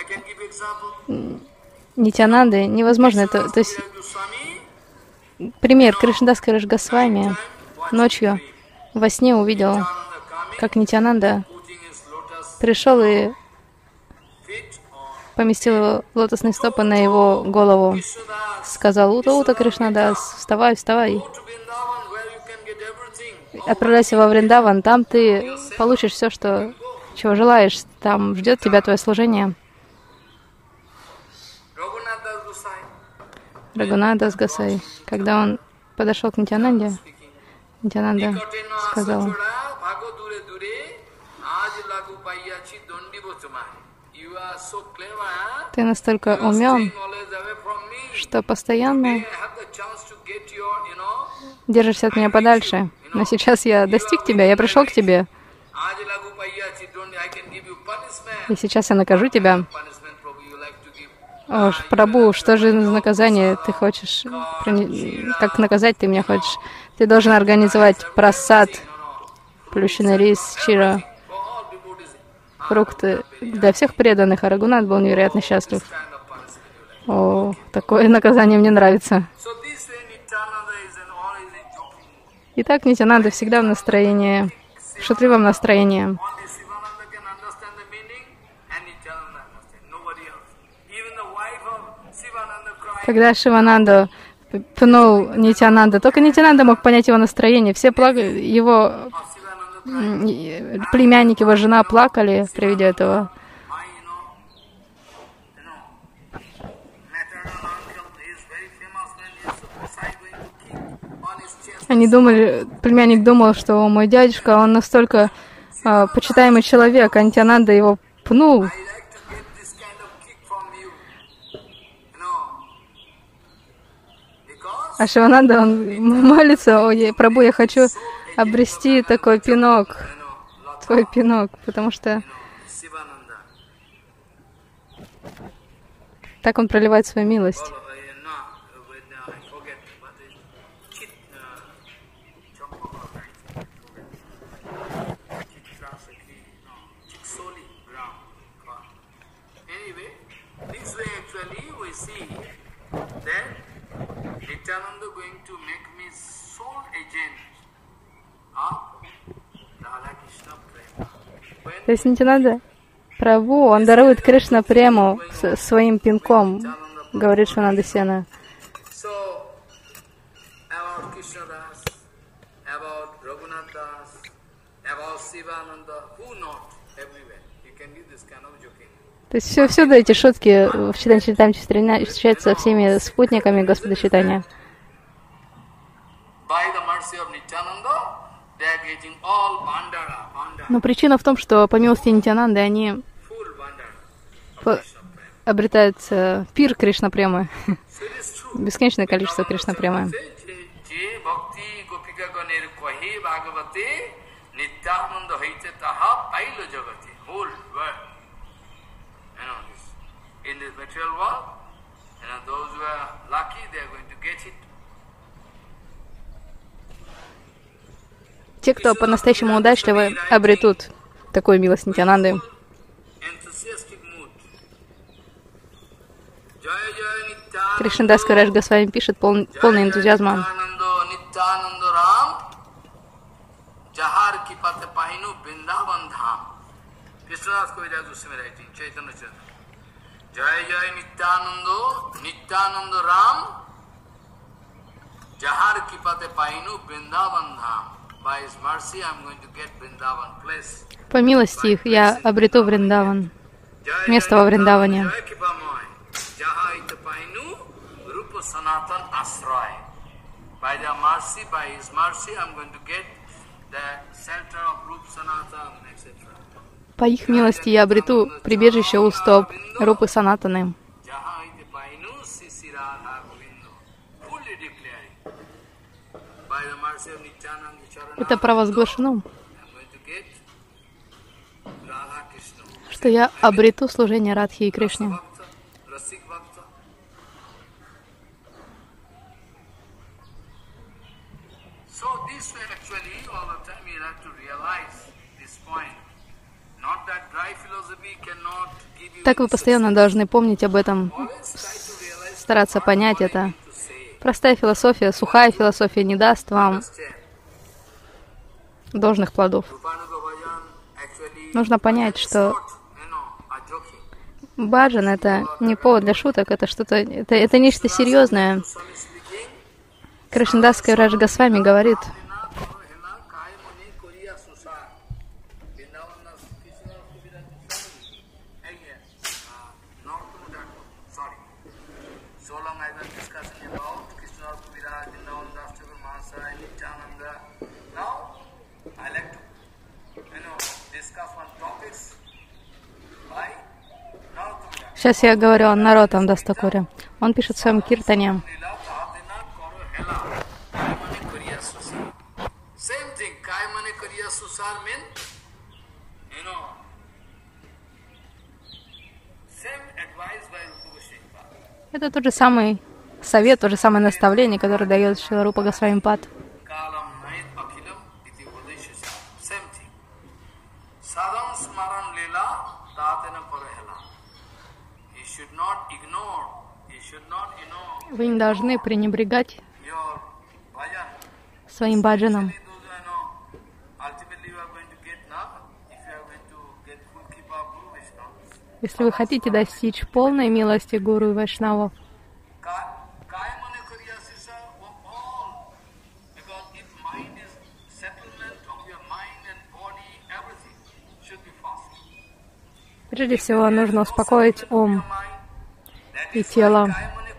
Нитянанды невозможно это. То есть, пример, Кришнадас Кавираж Госвами ночью во сне увидел, как Нитянанда пришел и поместил его лотосные стопы на его голову. Сказал: «Ута, Кришнадас, вставай, вставай. Отправляйся во Вриндаван, там ты получишь все, чего желаешь. Там ждет тебя твое служение». Рагунатдас Госай, когда он подошел к Нитянанде, Нитянанда сказал: «Ты настолько умен, что постоянно держишься от меня подальше. Но сейчас я достиг тебя, я пришел к тебе. И сейчас я накажу тебя». О, Прабху, что же за наказание ты хочешь? Как наказать ты меня хочешь? Ты должен организовать прасад, плющенный рис, чира, фрукты для всех преданных. А Рагунат был невероятно счастлив. О, такое наказание мне нравится. Итак, Нитянанда всегда в настроении, в шутливом настроении. Когда Шивананда пнул Нитянанда, только Нитянанда мог понять его настроение. Все плакали, его племянник, его жена плакали при виде этого. Они думали, племянник думал, что мой дядюшка, он настолько почитаемый человек, а Нитянанда его пнул. А Шивананда, он молится: «Ой, Прабху, я хочу обрести такой пинок, твой пинок», потому что так он проливает свою милость. То есть Нитянанда Прабху, он дарует Кришна прему своим пинком, говорит Шивананда Сена. То есть всюду эти шутки в Чайтанья Чаритамрите встречаются со всеми спутниками Господа Чайтанья. they are getting all bandara, bandara, Но причина в том, что по милости Нитьянанды они full bandara of по- Krishna Prema. обретают пир Кришна Премы, So it is true. бесконечное количество Кришна Премы. Je bhakti gopika ganer kahe bhagavate nityananda haite taha pailo jagati. Whole world. In this material world, those who are lucky, they are going to get it. Те, кто по-настоящему удачливы, обретут такую милость Нитьянанды. Enthusiastic mood. Jaya Jaya Nityananda. Кришнадас Караш Госвами пишет полный энтузиазма. Nityananda Ram. Jahar ki pate pahinu Vrindavan Dham. Krishnadas Kaviraj Goswami writing, Chaitanya Charitamrita. Jaya Jaya Nityananda Ram. Jahar ki pate pahinu Vrindavan Dham. By his mercy I am going to get Vrindavan place. По милости их я обрету Вриндаван, место во Вриндаване. Jaya Kipamoy. Jaha ite pahinu Rupa Sanatan Asray. By their mercy, by his mercy I am going to get the shelter of Rupa Sanatan, etc. По их милости я обрету прибежище у стоп Рупы Санатаны. Это провозглашено, что я обрету служение Радхи и Кришне. Так вы постоянно должны помнить об этом, стараться понять это. Простая философия, сухая философия не даст вам должных плодов. Нужно понять, что баджан — это не повод для шуток, это что-то, это нечто серьезное. Кришнадас Кавирадж Госвами говорит: Сейчас я говорю о Нароттам Дас Такуре. Он пишет в своем киртане: это тот же самый совет, то же самое наставление, которое дает Шрила Рупа Госвами Пад. Вы не должны пренебрегать своим баджаном. Если вы хотите достичь полной милости Гуру и Вайшнавов, прежде всего нужно успокоить ум и тело,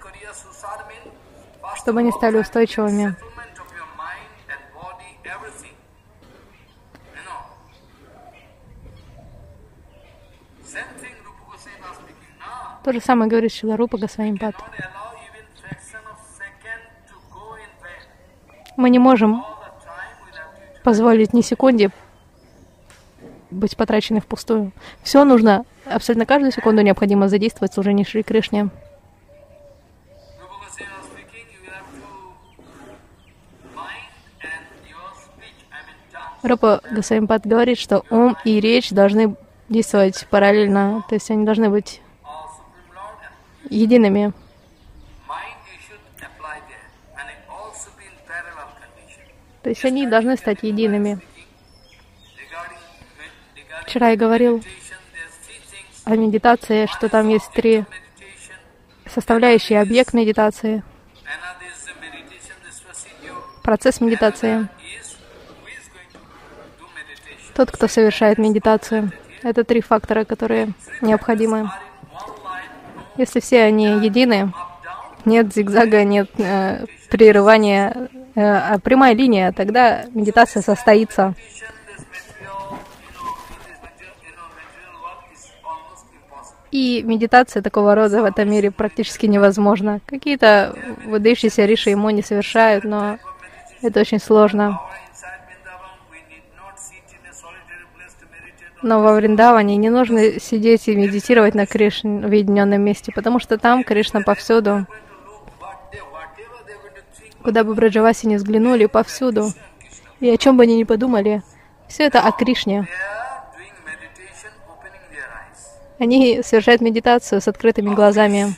чтобы они стали устойчивыми. То же самое говорит Шрила Рупа Госвами Пад. Мы не можем позволить ни секунде быть потраченной впустую. Все нужно, абсолютно каждую секунду необходимо задействовать в служении Шри Кришне. Рупа Госвами Пад говорит, что ум и речь должны действовать параллельно, то есть они должны быть едиными. То есть они должны стать едиными. Вчера я говорил о медитации, что там есть 3 составляющие: объект медитации, процесс медитации, тот, кто совершает медитацию. Это 3 фактора, которые необходимы. Если все они едины, нет зигзага, нет прерывания прямая линия, тогда медитация состоится. И медитация такого рода в этом мире практически невозможна. Какие-то выдающиеся риши ему не совершают, но это очень сложно. Но во Вриндаване не нужно сидеть и медитировать на Кришне в уединенном месте, потому что там Кришна повсюду. Куда бы Браджаваси ни взглянули, повсюду. И о чем бы они ни подумали, все это о Кришне. Они совершают медитацию с открытыми глазами.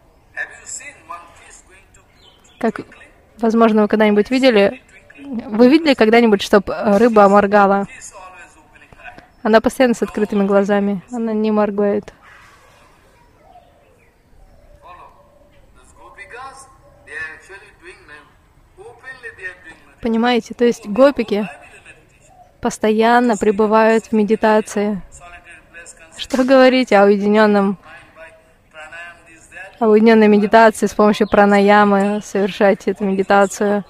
Как, возможно, вы когда-нибудь видели? Вы видели когда-нибудь, чтобы рыба моргала? Она постоянно с открытыми глазами. Она не моргает. Понимаете? То есть гопики постоянно пребывают в медитации. Что говорить о уединенной медитации с помощью пранаямы, совершать эту медитацию.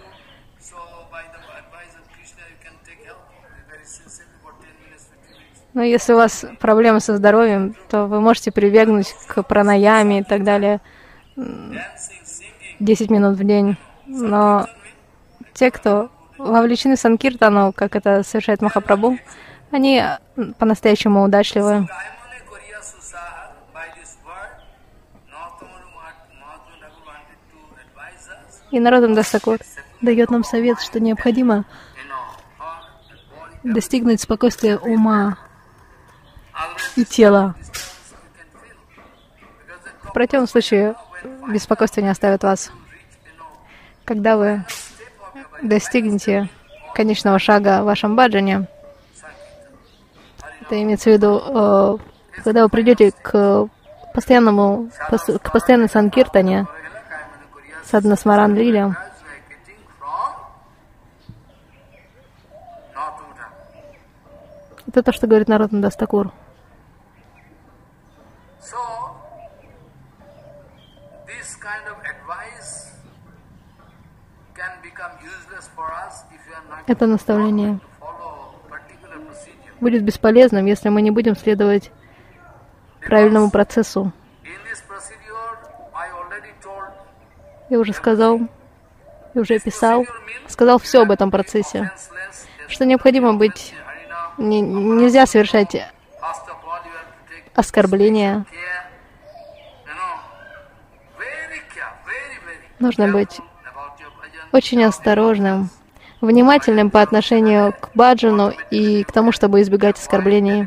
Но если у вас проблемы со здоровьем, то вы можете прибегнуть к пранаяме и так далее 10 минут в день. Но те, кто вовлечены в санкиртану, как это совершает Махапрабху, они по-настоящему удачливы. И Наротtam Das Thakur дает нам совет, что необходимо достигнуть спокойствия ума и тела. В противном случае беспокойство не оставит вас. Когда вы достигнете конечного шага в вашем баджане, это имеется в виду, когда вы придете к постоянной санкиртане, садхана смаран лиле, это то, что говорит Наротtam Das Thakur. Это наставление будет бесполезным, если мы не будем следовать правильному процессу. Я уже сказал, я уже описал, сказал все об этом процессе, что необходимо быть, нельзя совершать оскорбления. Нужно быть очень осторожным, внимательным по отношению к баджану и к тому, чтобы избегать оскорблений,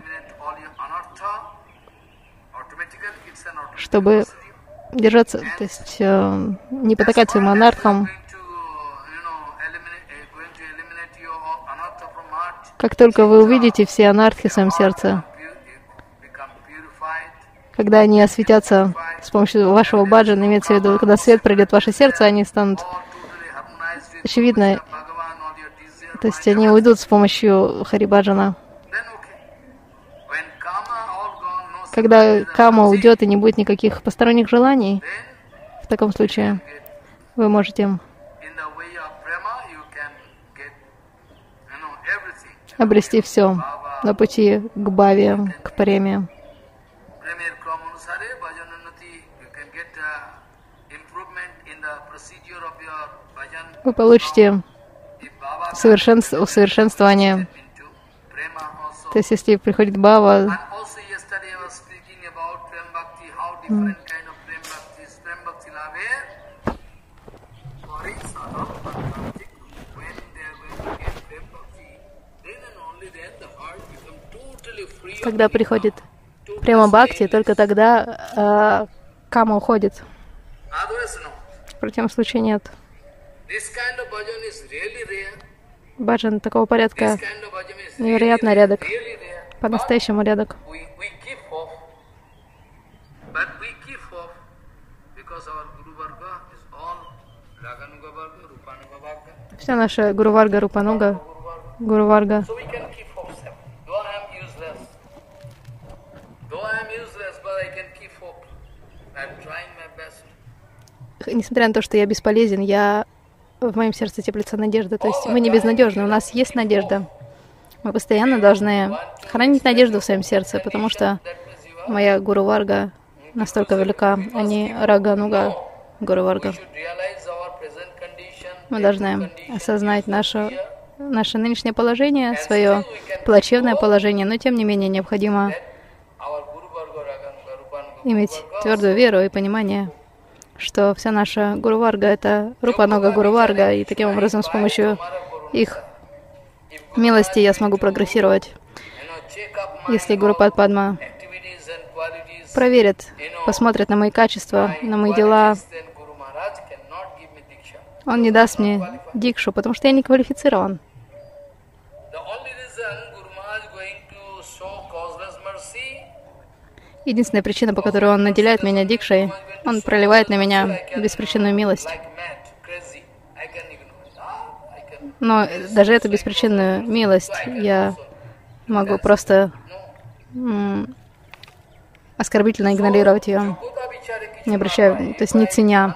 чтобы держаться, то есть не потакать своим анартхам. Как только вы увидите все анартхи в своем сердце, когда они осветятся с помощью вашего баджана, имеется в виду, когда свет придет в ваше сердце, они станут очевидно, то есть они уйдут с помощью харибаджана. Когда кама уйдет и не будет никаких посторонних желаний, в таком случае вы можете обрести все на пути к бхаве, к преме. Вы получите усовершенствование. То есть, если приходит бхава, когда приходит према бхакти, только тогда кама уходит. В противном случае нет. Баджан такого порядка невероятно редок, по-настоящему редок. Вся наша Гуру-варга, Рупануга, Гуру-варга. Несмотря на то, что я бесполезен, я в моем сердце теплится надежда. То есть мы не безнадежны, у нас есть надежда. Мы постоянно должны хранить надежду в своем сердце, потому что моя Гуру Варга настолько велика, а не Рагануга Гуру Варга. Мы должны осознать наше нынешнее положение, свое плачевное положение, но тем не менее необходимо иметь твердую веру и понимание, что вся наша Гуру Варга — это Рупануга Гуру Варга, и таким образом с помощью их милости я смогу прогрессировать. Если Гуру Падма проверит, посмотрит на мои качества, на мои дела, он не даст мне дикшу, потому что я не квалифицирован. Единственная причина, по которой он наделяет меня дикшей, он проливает на меня беспричинную милость. Но даже эту беспричинную милость я могу просто оскорбительно игнорировать ее, не обращая, то есть не ценя.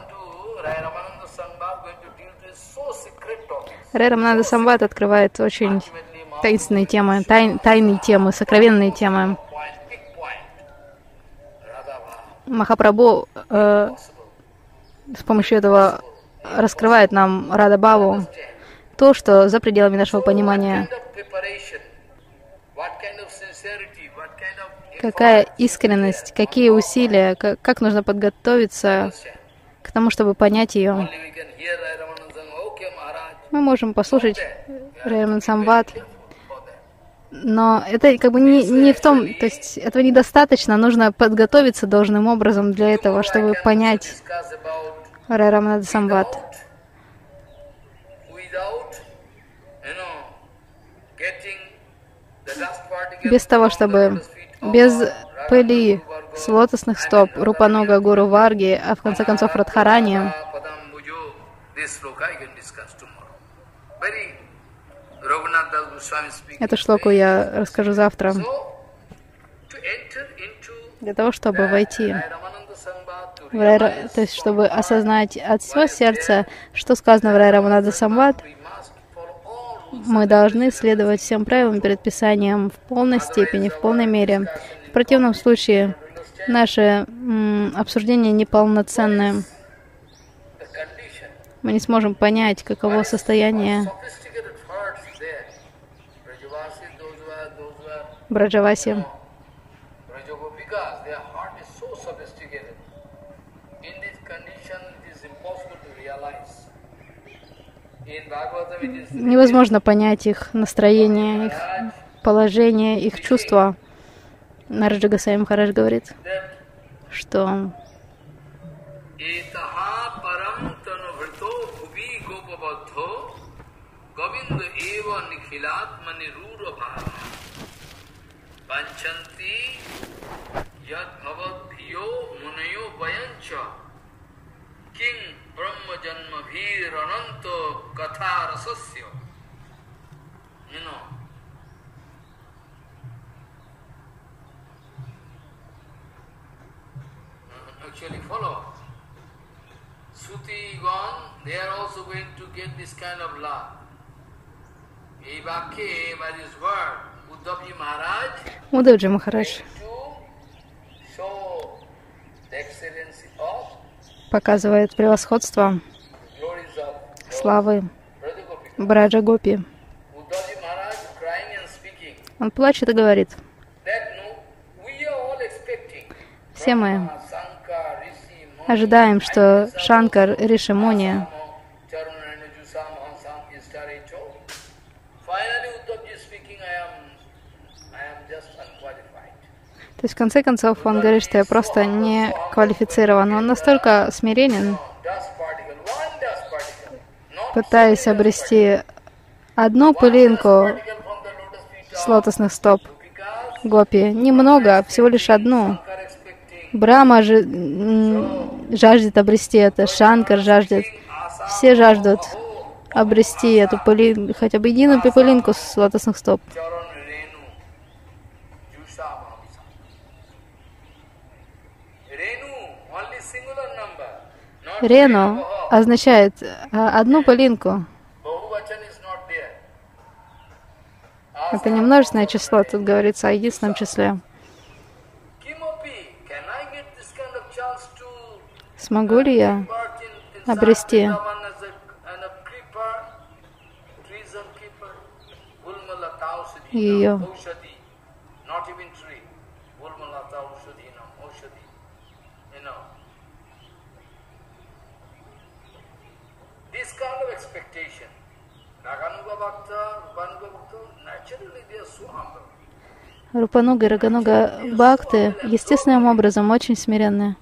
Рай Рамананда Самвад открывает очень таинственные темы, тайные темы, сокровенные темы. Махапрабху с помощью этого раскрывает нам Рада Бхаву, то, что за пределами нашего понимания. Какая искренность, какие усилия, как нужно подготовиться к тому, чтобы понять ее. Мы можем послушать Рай Рамананда Самвад, но это как бы не в том, то есть этого недостаточно, нужно подготовиться должным образом для этого, чтобы понять Рай Рамананда Самвад. Без того, чтобы без пыли с лотосных стоп Рупануга Гуру Варги, а в конце концов Радхарани, эту шлоку я расскажу завтра. Для того, чтобы войти в Рай, то есть чтобы осознать от всего сердца, что сказано в Рай Рамананда Самвад, мы должны следовать всем правилам и предписаниям в полной степени, в полной мере. В противном случае наше обсуждение неполноценное. Мы не сможем понять, каково состояние Браджаваси. Невозможно понять их настроение, их положение, их чувства. Нараджа Госвами Махарадж говорит, что actually follow. Suti gone, they are also going to get this kind of love. Ei Vakhe, by this word, Uddhavji Maharaj Удавджи Махарадж show the excellency of показывает превосходство glories of славы Brajagopi. Браджа Гопи. Uddhavji Maharaj crying and speaking Он плачет и говорит, that no, we are all expecting все мы Shankar, Rishi, Muni, ожидаем, что Шанкар, Риши, Муни, то есть в конце концов он говорит, что я просто не квалифицирован. Он настолько смиренен, пытаясь обрести одну пылинку с лотосных стоп Гопи. Немного, всего лишь одну. Брахма жаждет обрести это, Шанкар жаждет. Все жаждут обрести эту пылинку, хотя бы единую пылинку с лотосных стоп. Рену означает одну пылинку. Это не множественное число, тут говорится о единственном числе. Смогу ли я обрести ее? Рупануга и Рагануга Бхакты естественным образом очень смиренны.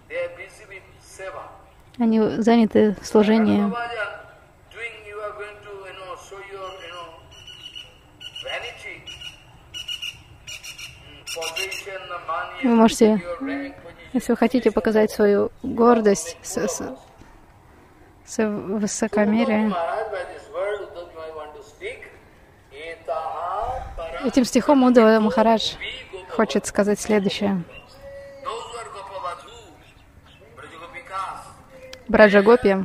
Они заняты в служении. Вы можете, если вы хотите показать свою гордость, высокомерие. Этим стихом Удава Махарадж хочет сказать следующее. Браджа Гопи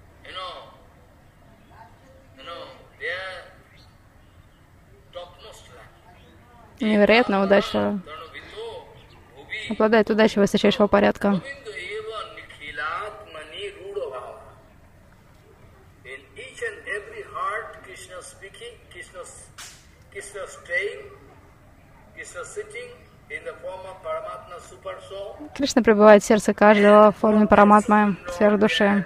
невероятно удачливы, обладает удачей высочайшего порядка. Кришна пребывает в сердце каждого в форме параматмы, сферы души.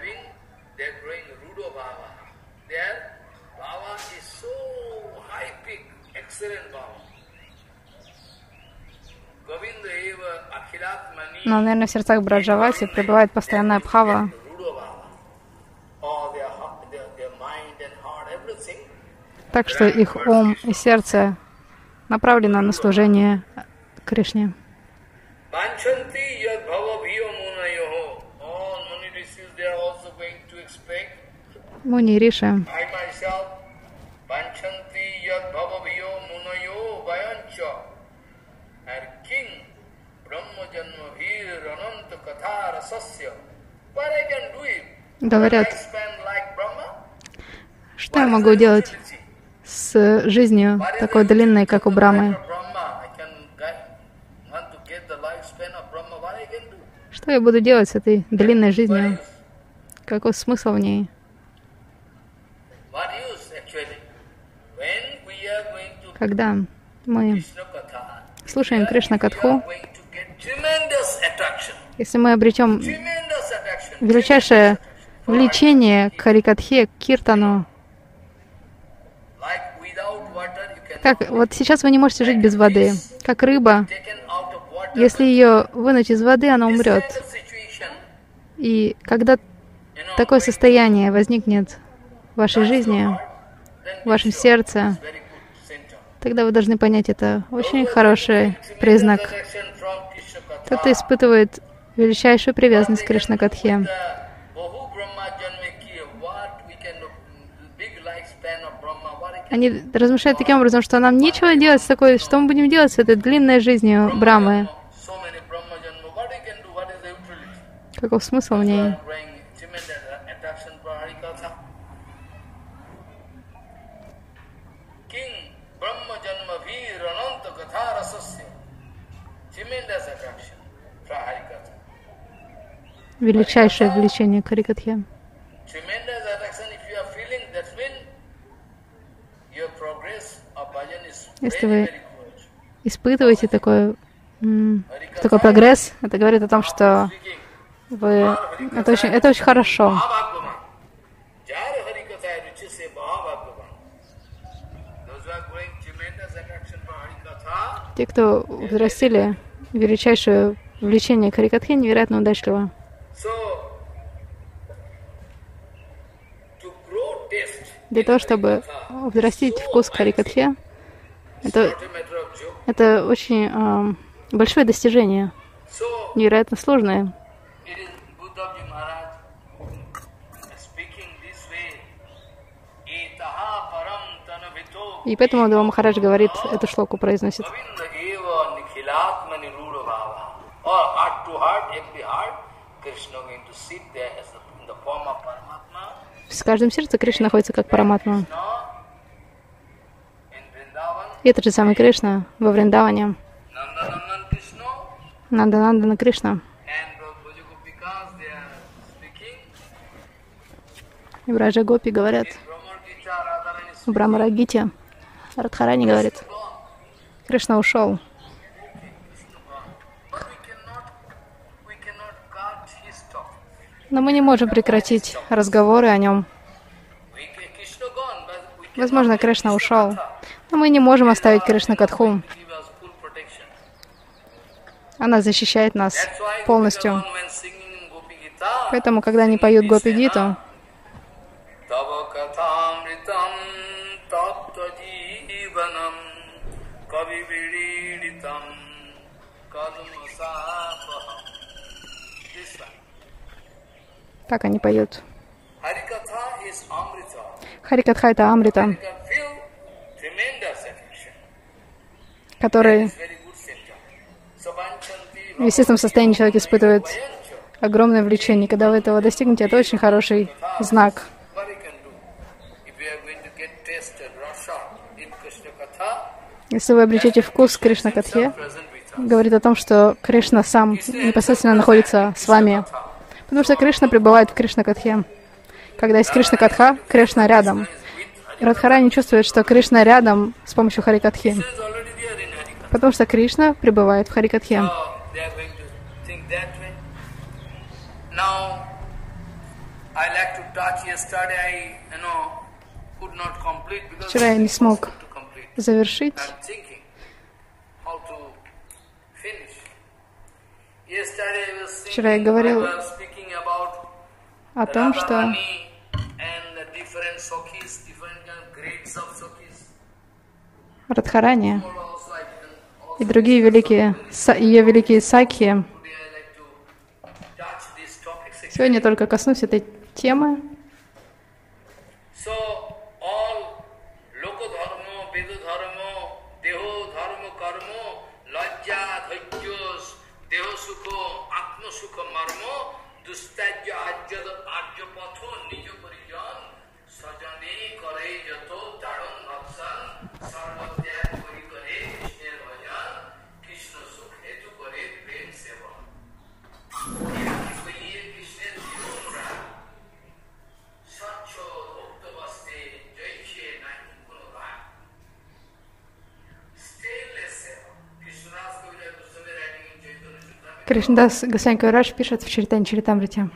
Но, наверное, в сердцах Браджавати пребывает постоянная Бхава. Так что их ум и сердце направлено на служение Кришне. Муни Риши говорят, что я могу делать с жизнью такой длинной, как у Брамы? Что я буду делать с этой длинной жизнью? Какой смысл в ней? Когда мы слушаем Кришна-катху, если мы обретем величайшее влечение к Харикатхе, к Киртану, как вот сейчас вы не можете жить без воды, как рыба, если ее вынуть из воды, она умрет. И когда такое состояние возникнет в вашей жизни, в вашем сердце, тогда вы должны понять, это очень хороший признак. Кто-то испытывает величайшую привязанность к Кришна-катхе. Они размышляют таким образом, что нам нечего делать с такой, что мы будем делать с этой длинной жизнью Брамы. Каков смысл в ней? Величайшее влечение к Харикатхе. Если вы испытываете такой прогресс, это говорит о том, что вы... Это очень хорошо. Те, кто взрастили величайшее влечение к Харикатхе, невероятно удачливо. Для того, чтобы взрастить вкус к Харикатхе, это очень большое достижение, невероятно сложное. И поэтому Удава Махарадж говорит, эту шлоку произносит. в каждом сердце Кришна находится как Параматма. И этот же самый Кришна во Вриндаване. Нанда Кришна. И Браджа Гопи говорят, в Брамарагите, Радхарани говорит, Кришна ушел. Но мы не можем прекратить разговоры о нем. Возможно, Кришна ушел, но мы не можем оставить Кришна Катху. Она защищает нас полностью. Поэтому, когда они поют Гопи Гиту, как они поют? Харикатха — это Амрита, который в естественном состоянии человек испытывает огромное влечение. Когда вы этого достигнете, это очень хороший знак. Если вы обретете вкус Кришна Катхе, говорит о том, что Кришна сам непосредственно находится с вами. Потому что Кришна пребывает в Кришна Катхе. Когда есть Кришна Катха, Кришна рядом. И Радхарани чувствует, что Кришна рядом с помощью Харикатхи. Потому что Кришна пребывает в Харикатхе. Вчера я не смог завершить. Вчера я говорил о том, что Радхарани и другие ее великие сакхи. Сегодня только коснусь этой темы. Кришнадас Госвами Кавирадж пишет в Чайтанья Чаритамрите.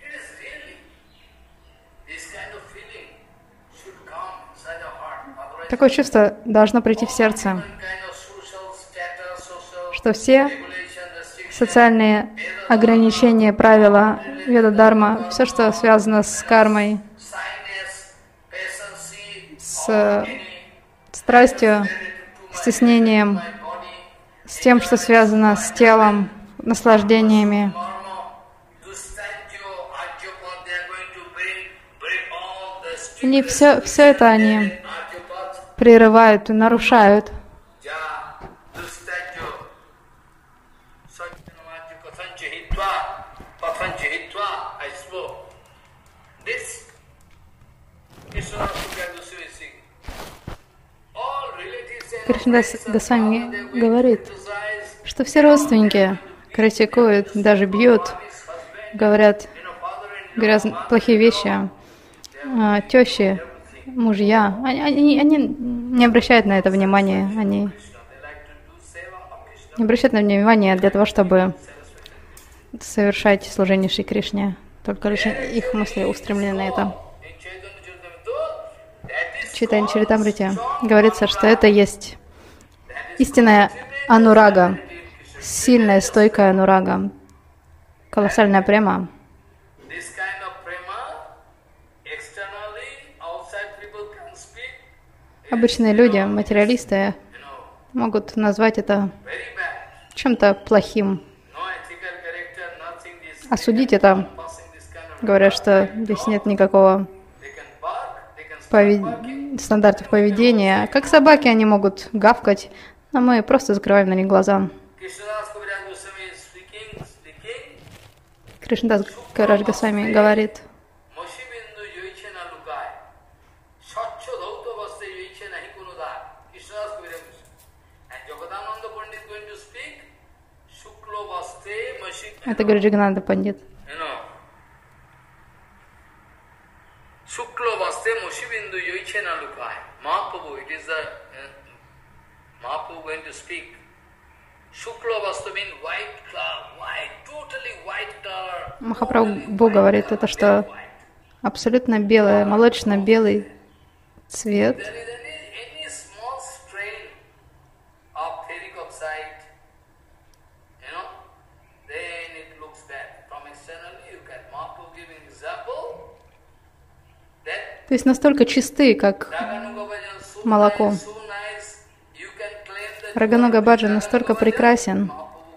Такое чувство должно прийти в сердце, что все социальные ограничения, правила, веда-дарма, все, что связано с кармой, с страстью, стеснением, с тем, что связано с телом, наслаждениями, они все это они прерывают и нарушают. Кришнадас Госвами говорит, что все родственники критикуют, даже бьют, говорят плохие вещи, тещи, мужья. Они не обращают на это внимания, они не обращают на это внимания для того, чтобы совершать служение Шри Кришне. Только лишь их мысли устремлены на это. В Чайтанья Чаритамрите говорится, что это есть истинная анурага, сильная, стойкая анурага, колоссальная према. Обычные люди, материалисты, могут назвать это чем-то плохим, осудить это, говорят, что здесь нет никакого стандартов поведения. Как собаки они могут гавкать, но мы просто закрываем на них глаза. Кришнадас Кавирадж Госвами говорит, Это говорит Джигананда Пандит. Shukla vaste Moshibindu Yoichena Lukai. Mahaprabhu, it is the Mahaprabhu going to speak. Shukla vaste means white cloud, white, totally white color. Махапрабху говорит это, что абсолютно белое, молочно-белый цвет. То есть настолько чисты, как молоко. Рагануга Баджан настолько прекрасен.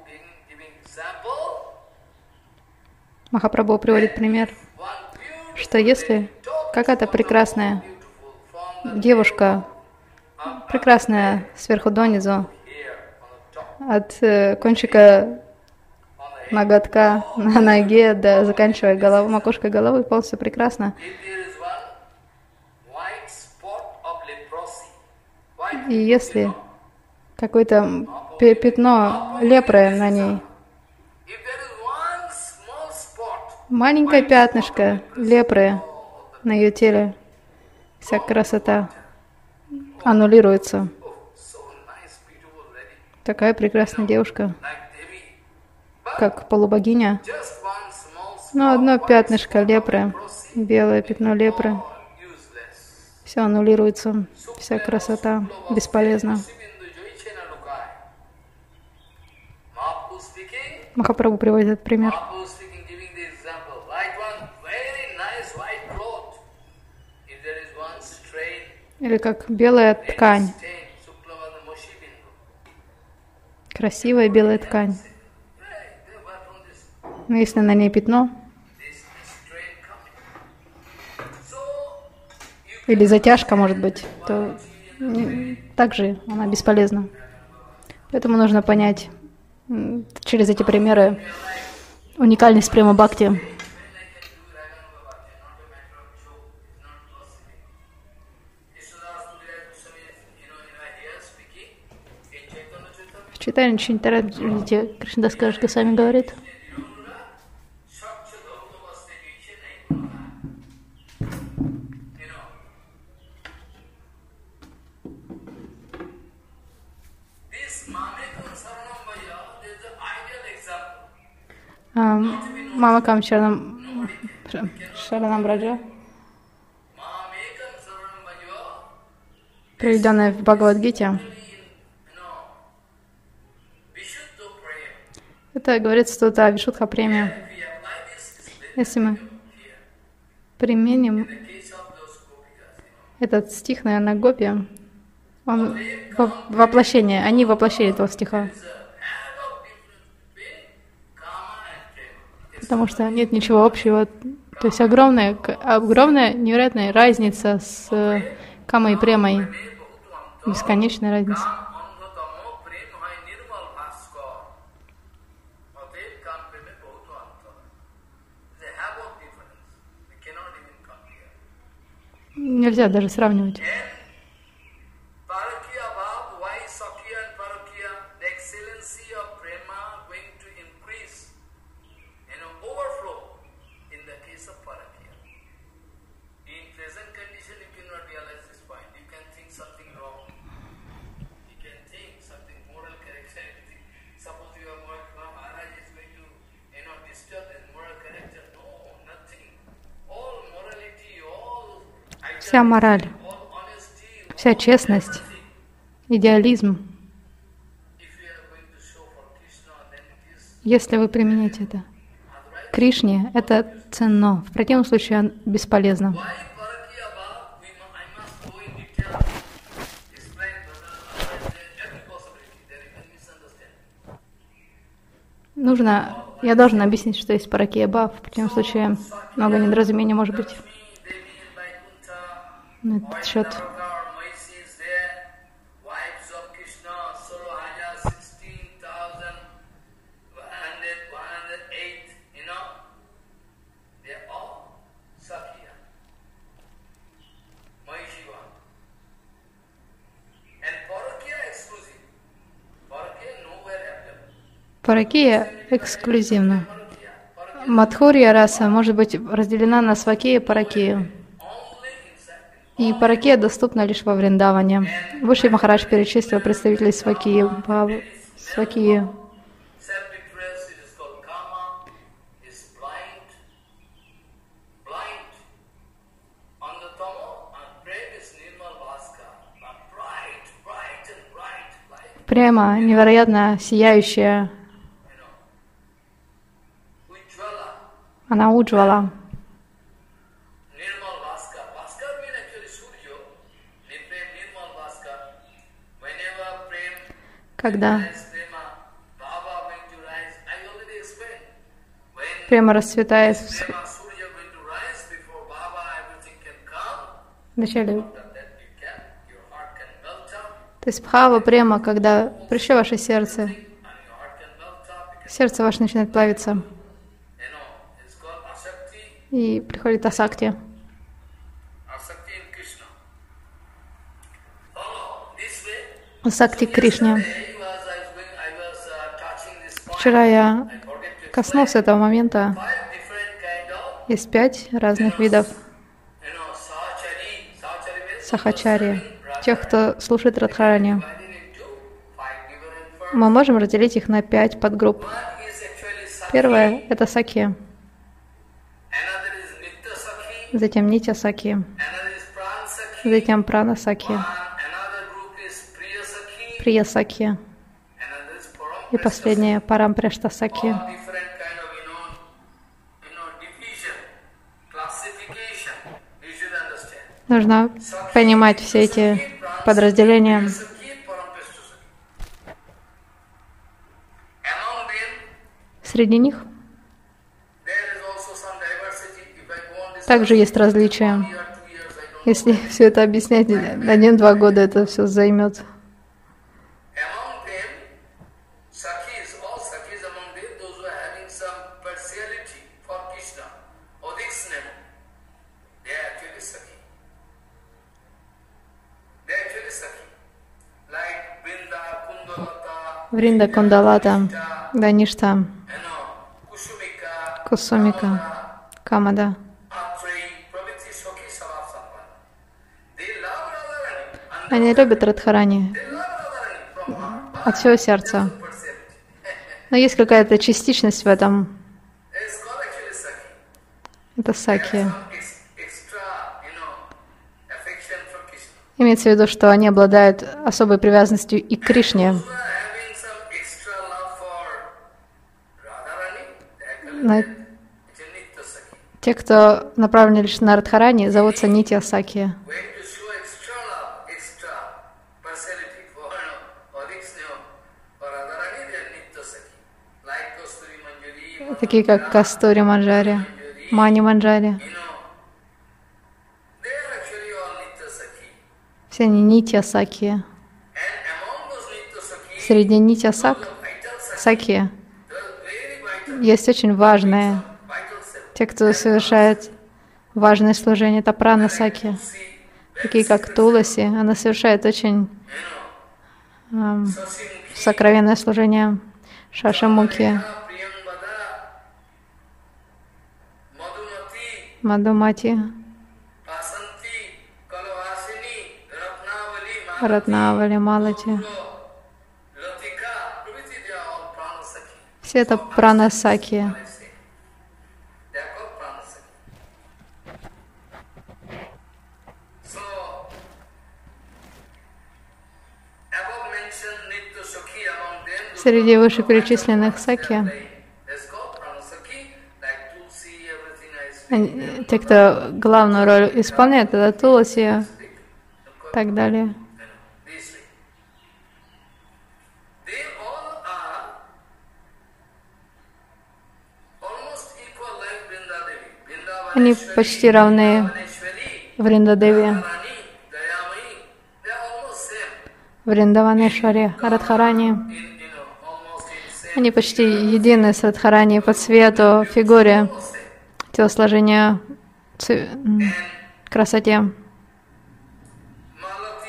Махапрабху приводит пример, что если какая-то прекрасная девушка, прекрасная сверху донизу, от кончика ноготка на ноге, до заканчивая головой, макушкой головы, полностью прекрасно. И если какое-то пятно лепры на ней, маленькое пятнышко лепры на ее теле, вся красота аннулируется. Такая прекрасная девушка, как полубогиня. Но одно пятнышко лепры, белое пятно лепры, все аннулируется, вся красота бесполезна. Махапрабху приводит этот пример. Или как белая ткань, красивая белая ткань. Но если на ней пятно, или затяжка, может быть, то также она бесполезна. Поэтому нужно понять через эти примеры уникальность према бхакти. В Чайтанья Чаритамрите Кришнадас Госвами говорит: Мамакам Шаранам Браджа, приведенная в Бхагавад-гите, это говорится тут о Вишудха преме. Если мы применим этот стих, наверное, гопи, он воплощение, они воплощение этого стиха. Потому что нет ничего общего. То есть огромная невероятная разница с камой и премой. Бесконечная разница. Нельзя даже сравнивать. Вся мораль, вся честность, идеализм, если вы применяете это Кришне, это ценно. В противном случае бесполезно. Я должен объяснить, что есть паракия бхав. В противном случае много недоразумений может быть. На этот счет. Паракия эксклюзивна. Мадхурья раса может быть разделена на свакия и паракию. И паракия доступна лишь во Вриндаване. Выше Махарадж перечислил представителей свакии. Свакии. Према невероятно сияющая. Она уджвала. Когда према расцветает вначале. То есть бхава према, когда пришло ваше сердце, сердце ваше начинает плавиться. И приходит асакти. Асакти к Кришне. Вчера я коснулся этого момента. Есть 5 разных видов сахачари, тех, кто слушает Радхарани. Мы можем разделить их на 5 подгрупп. Первое — это саки, затем нитя саки, затем прана саки, прия саки и последнее — парампрешта саки. Нужно понимать все эти подразделения. Среди них также есть различия. Если все это объяснять 1-2 года, это все займет. Вринда Кундалата, Даништа, Кусумика, Камада. Они любят Радхарани от всего сердца. Но есть какая-то частичность в этом. Это саки. Имеется в виду, что они обладают особой привязанностью и к Кришне. Но те, кто направлены лишь на Радхарани, зовутся нитья саки. Такие как Кастури Манджари, Мани Манджари. Все они нитья саки. Среди нитья саки есть очень важные. Те, кто совершает важное служение, это прана саки. Такие как Туласи, она совершает очень сокровенное служение. Шашамуки, Мадхумати, Ратнавали, Малати. Все это пранасаки. Среди вышеперечисленных саки, те, кто главную роль исполняет, это Туласи и так далее. Они почти равны Вриндадеви, Вриндаванешваре, Радхарани. Они почти едины с Радхарани по цвету, фигуре, телосложению, красоте.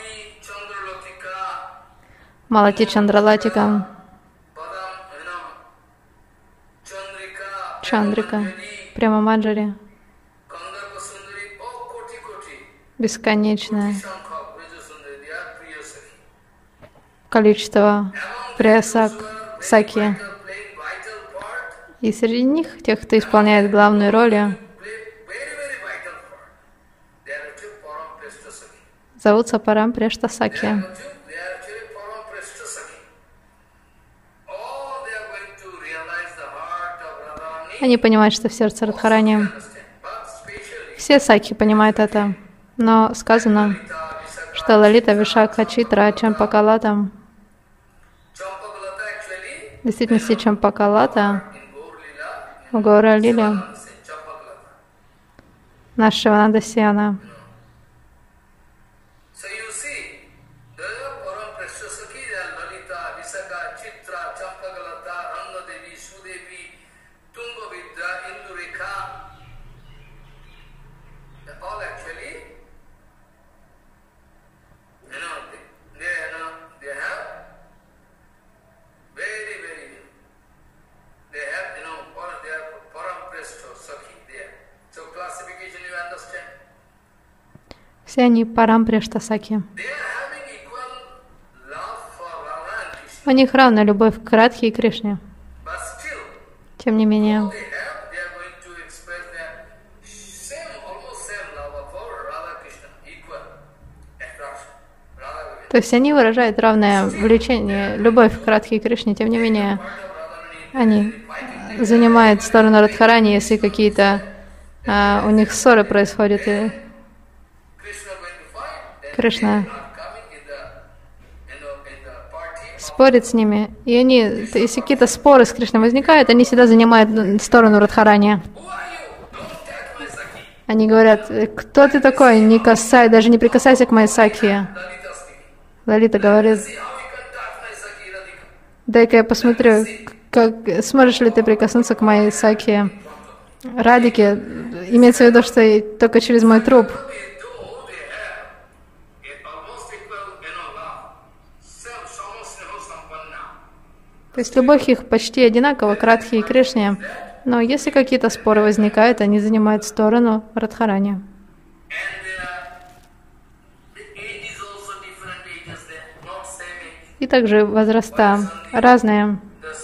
Малати Чандралатика, Чандрика, Према Маджари, бесконечное количество прия саки. И среди них, тех, кто исполняет главную роль, зовутся Парам Прешта Саки. Они понимают, что в сердце Радхарани. Все саки понимают это, но сказано, что Лалита, Вишакха, Читра, Чампакалата, в действительности Чампакалата в Гаура-лиле наша Шивананда Сиана. Все они Парам Прешта Саки. У них равная любовь к Радхе и Кришне. Тем не менее, то есть они выражают равное влечение, любовь к Радхе и Кришне, тем не менее, они занимают сторону Радхарани, если какие-то у них ссоры происходят, и Кришна спорит с ними, и они, если какие-то споры с Кришной возникают, они всегда занимают сторону Радхарани. Они говорят: кто ты такой, не касай, даже не прикасайся к моей саки. Лалита говорит: дай-ка я посмотрю, как сможешь ли ты прикоснуться к моей саки. Радике имеется в виду, что только через мой труп. То есть любовь их почти одинакова к Радхе и Кришне, но если какие-то споры возникают, они занимают сторону Радхарани. И также возраста разные.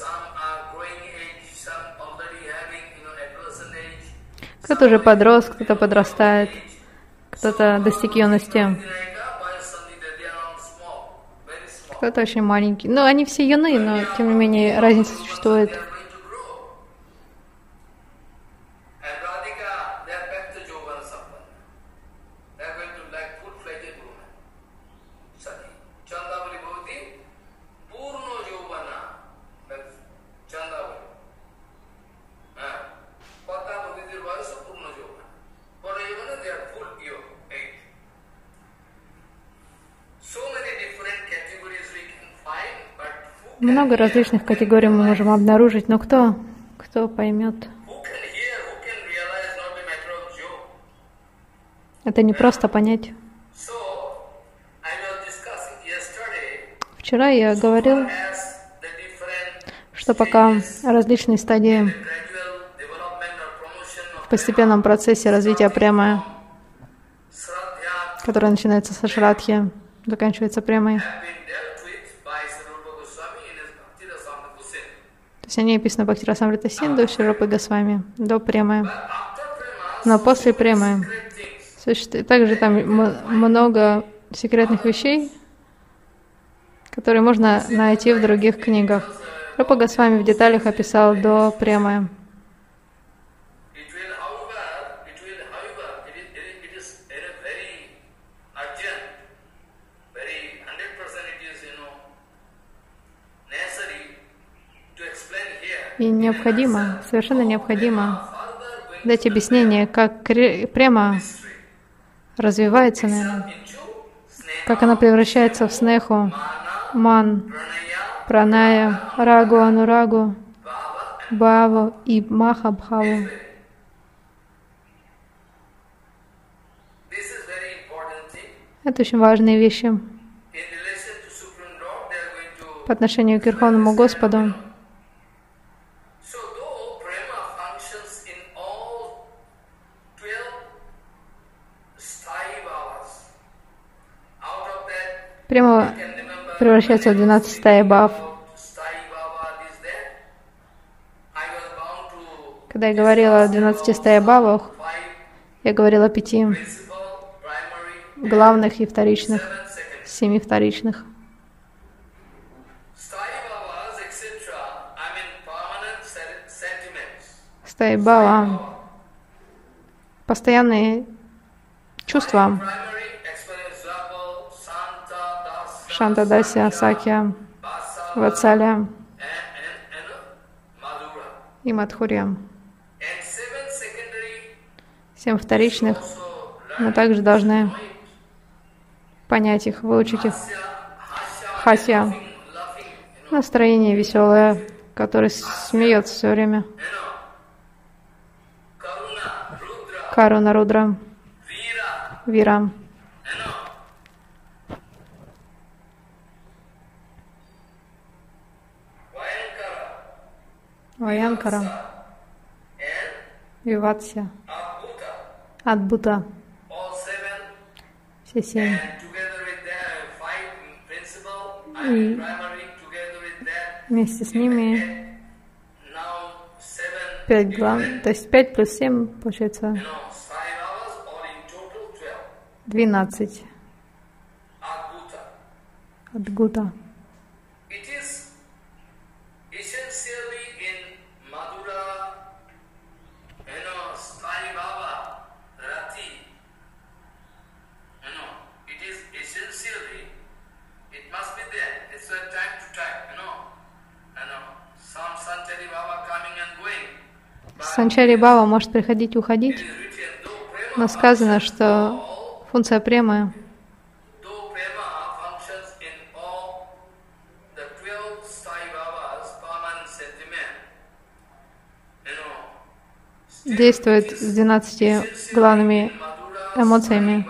Кто-то уже подрос, кто-то подрастает, кто-то достиг юности. Кто-то очень маленький. Ну, они все юны, но, тем не менее, разница существует. Много различных категорий мы можем обнаружить, но кто поймет? Это не просто понять. Вчера я говорил, что пока различные стадии в постепенном процессе развития премы, которая начинается со Шрадхи, заканчивается премой. То есть они описаны Бхактирасамрита Синду, Шри Рупой Госвами, до премы. Но после премы существует также там много секретных вещей, которые можно найти в других книгах. Рупа Госвами в деталях описал до премы. И необходимо, совершенно необходимо дать объяснение, как према развивается, наверное, как она превращается в снеху, ман, праная, рагу, анурагу, бхаву и маха-бхаву. Это очень важные вещи по отношению к Верховному Господу. Према превращается в 12 стаи бав. Когда я говорила о 12 стаи бавах, я говорила о 5 главных и вторичных, 7 вторичных. Стаи бава — постоянные чувства. Шанта, Дасya, Сакья, Ватсалия и Мадхурья. 7 вторичных мы также должны понять их, выучить их. Хасья — настроение веселое, который смеется все время. Каруна, Рудра, Вира. Ваянкара, Виватсия, Адбута, все 7. И вместе с ними 5 глав, то есть 5 плюс 7 получается 12. Адгута. Санчари Бава может приходить и уходить, но сказано, что функция премы действует с 12 главными эмоциями.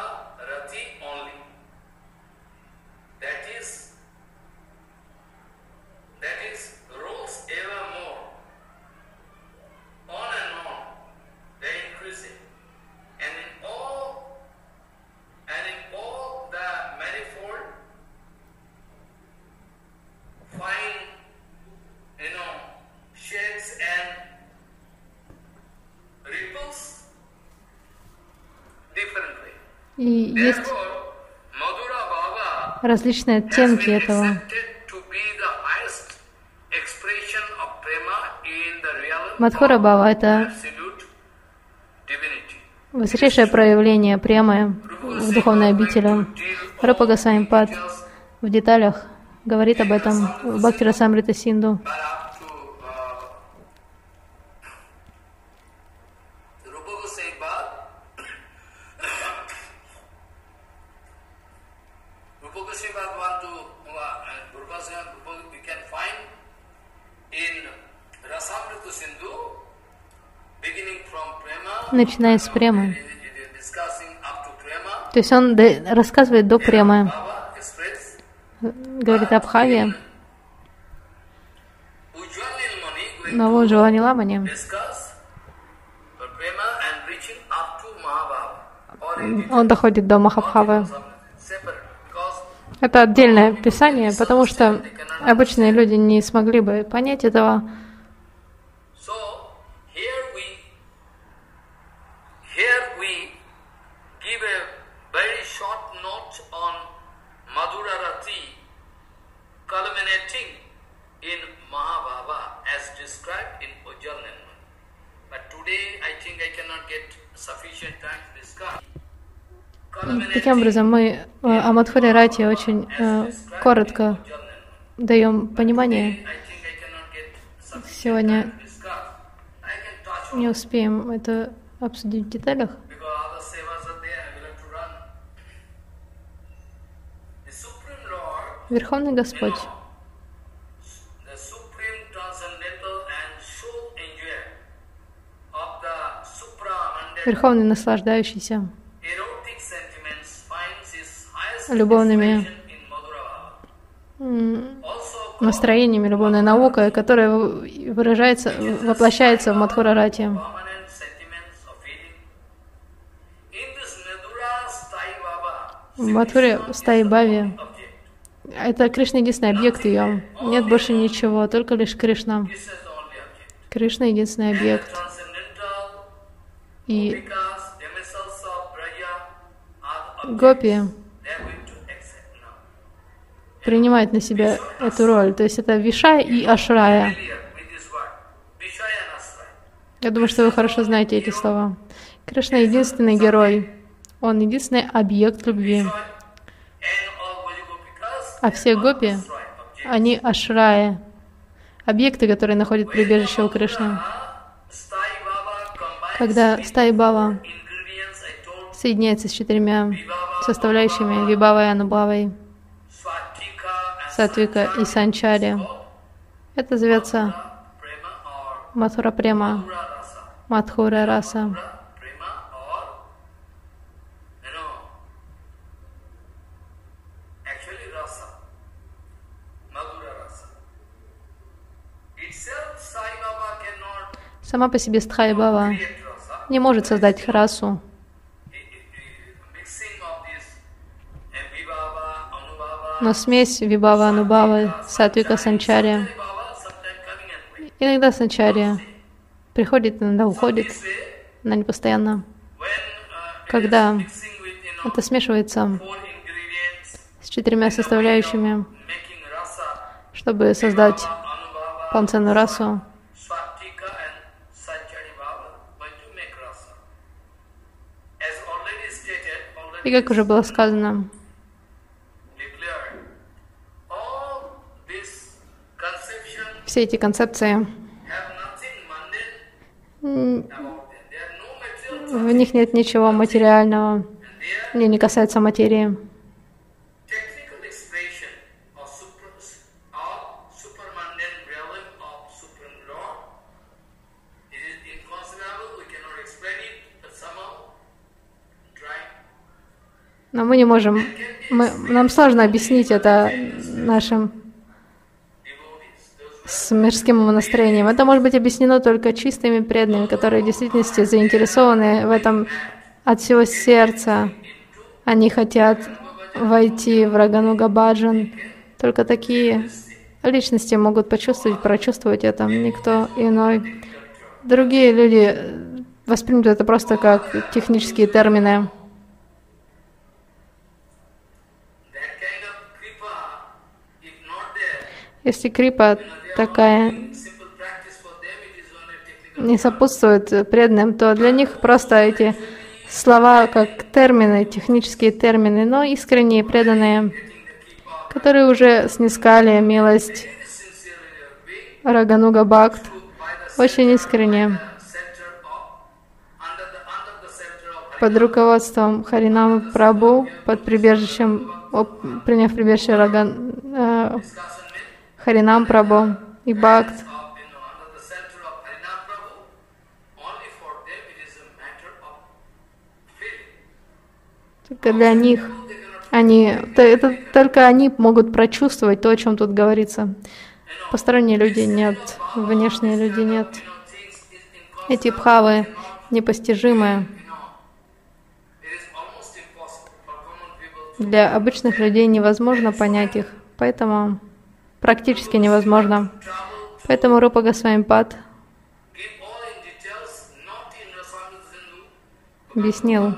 И есть различные оттенки этого. Мадхура Бава — это высочайшее проявление премы в духовной обители. Рупа Госвами Пад в деталях говорит об этом в Бхакти Расамрита Синду. Начиная с премы. То есть он рассказывает до премы. Говорит об Бхаве. Но вот Джвалани Ламани он доходит до Махабхавы. Это отдельное писание, потому что обычные люди не смогли бы понять этого. Таким образом, мы о Мадхуре Рати очень коротко даем понимание. Сегодня не успеем это обсудить в деталях. Верховный Господь, Верховный наслаждающийся любовными настроениями, любовной наукой, которая выражается, воплощается в Мадхура Рати. В Мадхуре Стаи Баве Это Кришна единственный объект ее. Нет больше ничего, только лишь Кришна. Кришна единственный объект. И гопи принимают на себя эту роль. То есть это Вишая и Ашрая. Я думаю, что вы хорошо знаете эти слова. Кришна единственный герой. Он единственный объект любви. А все гопи, они Ашрая. Объекты, которые находят прибежище у Кришны. Когда Стай Бава соединяется с 4 составляющими Вибхавой, Анубхавой, Сатвика и Санчари, это зовется Мадхура Према, Мадхура Раса. Сама по себе Стай Бава не может создать расу. Но смесь Вибхава, Анубхавы, Сатвика, Санчари, иногда Санчари приходит, иногда уходит, она не постоянно. Когда это смешивается с 4 составляющими, чтобы создать полноценную расу, и как уже было сказано, все эти концепции, в них нет ничего материального, они не касаются материи. Но мы не можем, нам сложно объяснить это нашим с мирским настроением. Это может быть объяснено только чистыми преданными, которые в действительности заинтересованы в этом от всего сердца. Они хотят войти в Рагануга Баджан. Только такие личности могут почувствовать, прочувствовать это, никто иной. Другие люди воспримут это просто как технические термины. Если крипа такая не сопутствует преданным, то для них просто эти слова как термины, технические термины, но искренние преданные, которые уже снискали милость Рагануга Бхакт, очень искренне, под руководством Харинама Прабху, под прибежищем, приняв прибежище Харинам Прабху и Бхакт. Только для них только они могут прочувствовать то, о чем тут говорится. Посторонние люди нет, внешние люди нет. Эти бхавы непостижимые. Для обычных людей невозможно понять их, поэтому практически невозможно. Поэтому Рупа Госвами Пад объяснил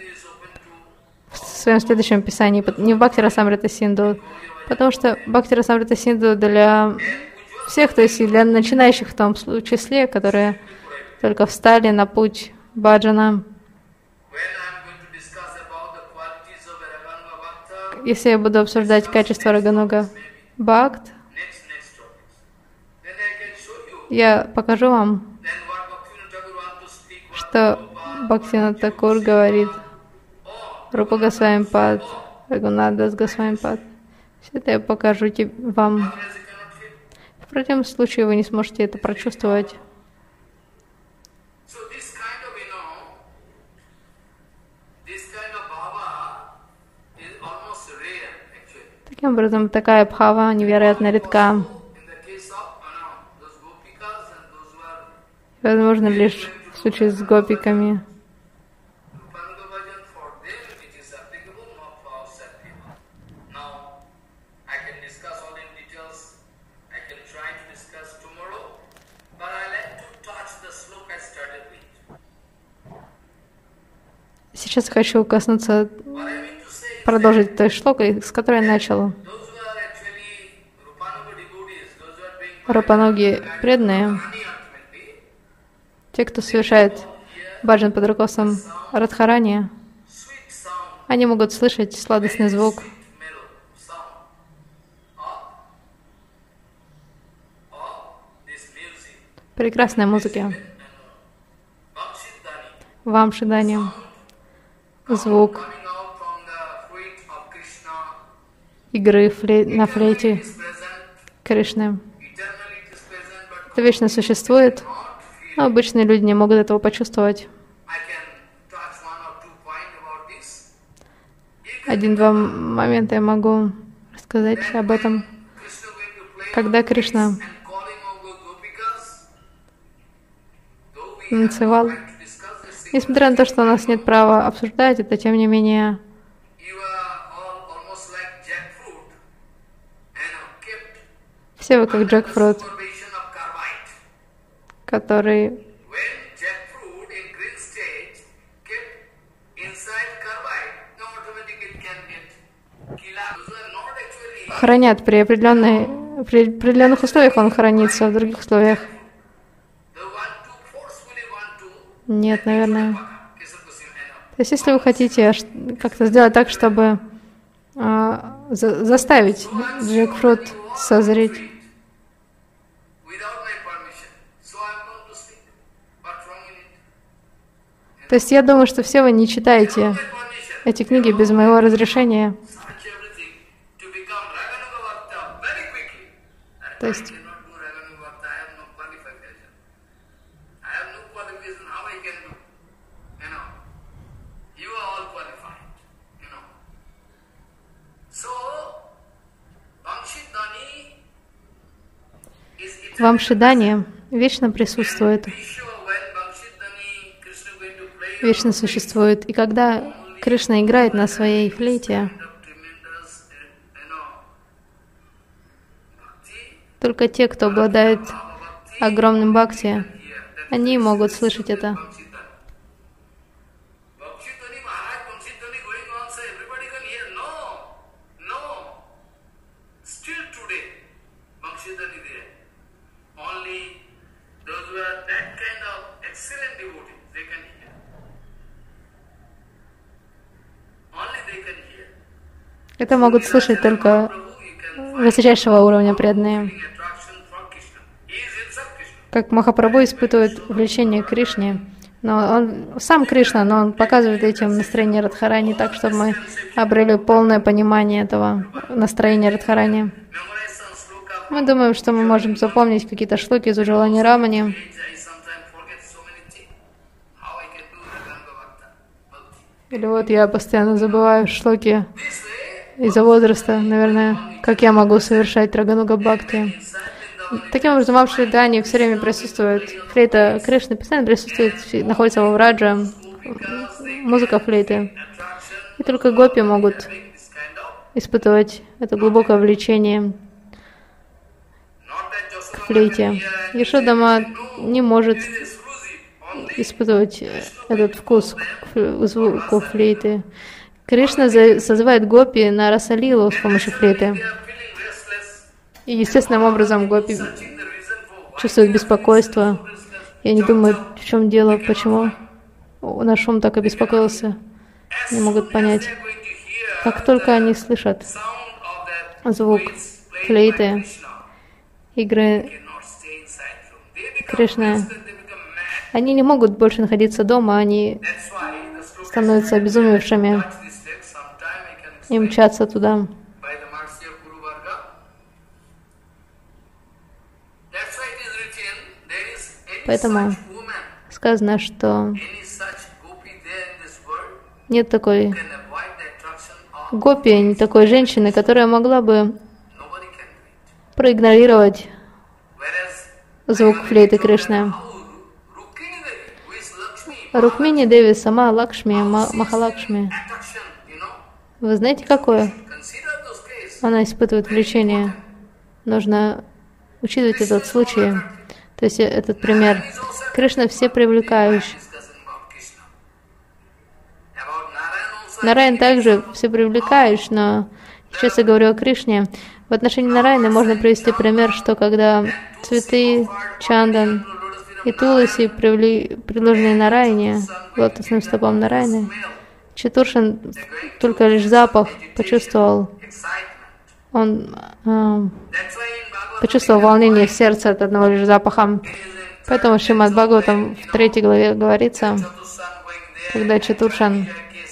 в своем следующем писании, не в Бхакти Расамрита Синду, потому что Бхакти Расамрита Синду для всех, то есть и для начинающих в том числе, которые только встали на путь баджана. Если я буду обсуждать качество Рагануга Бхакт, я покажу вам, что Бхактивинода Такур говорит, Рупа Госвами Пад, Рагунат Дас Госвами Пад. Все это я покажу вам. В противном случае вы не сможете это прочувствовать. Таким образом, такая бхава невероятно редка. Возможно, лишь в случае с гопиками. Сейчас хочу коснуться, продолжить той шлокой, с которой я начал. Рупаноги преданные, те, кто совершает баджан под руководством Радхарани, они могут слышать сладостный звук, прекрасной музыки, вамшидани, звук игры на флейте Кришны. Это вечно существует, но обычные люди не могут этого почувствовать. Один-два момента я могу рассказать об этом. Когда Кришна танцевал, несмотря на то, что у нас нет права обсуждать это, тем не менее, все вы как джекфрут, который хранят при определенных условиях, он хранится, в других условиях нет, наверное. То есть, если вы хотите как-то сделать так, чтобы заставить джекфрут созреть, то есть я думаю, что все вы не читаете эти книги без моего разрешения. То есть вамшидани вечно присутствует, вечно существует. И когда Кришна играет на своей флейте, только те, кто обладает огромным бхакти, они могут слышать это. Это могут слышать только высочайшего уровня преданные. Как Махапрабху испытывает влечение к Кришне, но он сам Кришна, но он показывает этим настроение Радхарани так, чтобы мы обрели полное понимание этого настроения Радхарани. Мы думаем, что мы можем запомнить какие-то шлоки из Уджвалани Рамани. Или вот я постоянно забываю шлоки из-за возраста, наверное, как я могу совершать Рагануга Бхакти. Таким образом, в Вамшидани все время присутствует флейта Кришны, постоянно присутствует, находится во Враджа, музыка флейты. И только гопи могут испытывать это глубокое влечение к флейте. Яшода не может испытывать этот вкус к звуку флейты. Кришна созывает гопи на расалилу с помощью флейты. И естественным образом гопи чувствуют беспокойство. И они думают, в чем дело, почему наш ум так обеспокоился. Не могут понять. Как только они слышат звук флейты, игры Кришны, они не могут больше находиться дома, они становятся обезумевшими и мчатся туда. Поэтому сказано, что нет такой гопи, не такой женщины, которая могла бы проигнорировать звук флейты Кришны. Рукмини Деви сама Лакшми, Махалакшми. Вы знаете, какое? Она испытывает влечение. Нужно учитывать этот случай. То есть этот пример. Кришна все привлекающий. Нараян также все привлекаешь, но сейчас я говорю о Кришне. В отношении Нараяны можно привести пример, что когда цветы, чандан и туласи, предложенные Нараяне, лотосным стопам Нараяны, Чатуршан только лишь запах почувствовал. Он почувствовал волнение в сердце от одного лишь запаха. Поэтому в Шримад Бхагаватам в 3 главе говорится, когда Чатуршан,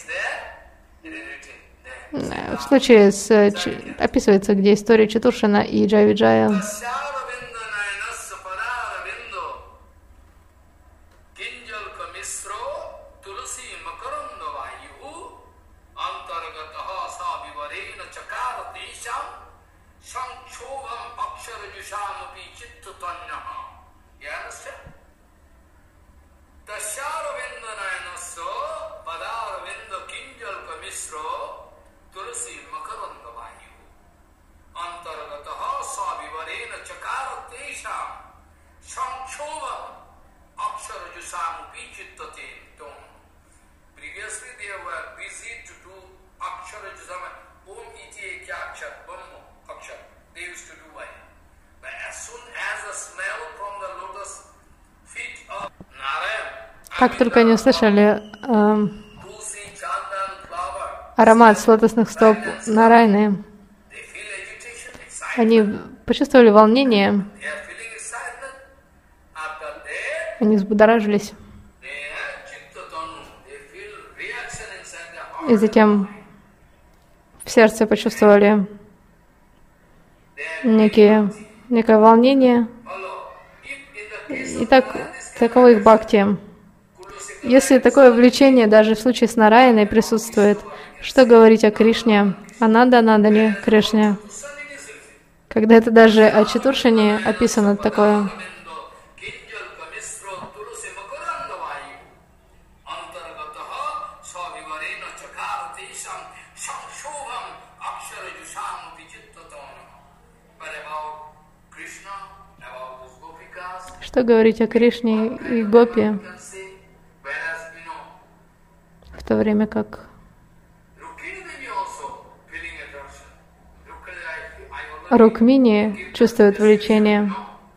в случае описывается, где история Чатуршана и Джай-Виджая. Как только они услышали аромат с лотосных стоп Нараяны, они почувствовали волнение, они взбудоражились. И затем в сердце почувствовали некое волнение. И таково их бхакти. Если такое влечение даже в случае с Нараяной присутствует, что говорить о Кришне, о Нанда-Нандане Кришне, когда это даже о Чатуршане описано такое. Что говорить о Кришне и Гопи, в то время как Рукмини чувствует влечение.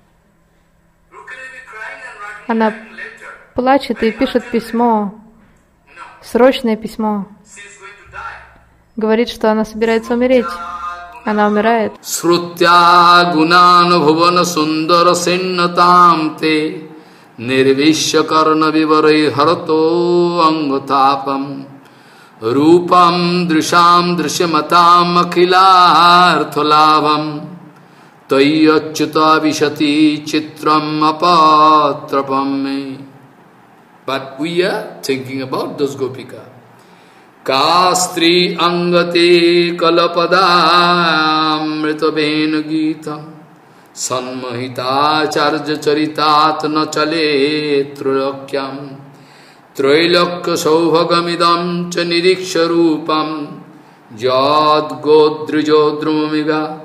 Она плачет и пишет письмо, срочное письмо. Говорит, что она собирается умереть. Она умирает. Срутя гунан бхувана сундара сеннатам те нирвишя карна виварай харато ангатапам рупам дришам дришяматам акхилартхалавам тайячута вишати читрам апатрапам me. But we are thinking about those gopika. Kastri angate kalapada mritabena geetam sanmahita charja charitat na chale trilokyam Trailakya saubhagamidam cha niriksha rupam jad godrijodrumamiga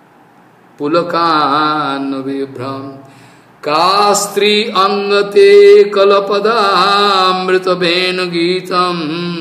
pulakan vibram Kastri angate kalapada mritabena geetam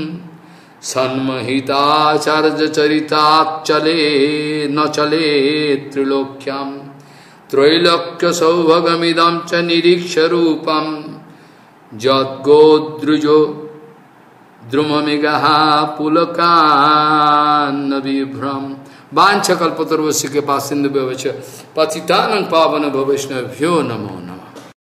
Sanmahita charja charitat chale na chale trilokyam Trailakya saubhagamidam cha niriksha rupam Jad godrujo drumamigaha pulakan vibram Vancha kalpatarvasya ke pasindu bhavacha Patitanang pavana bhavishna vyo namo namo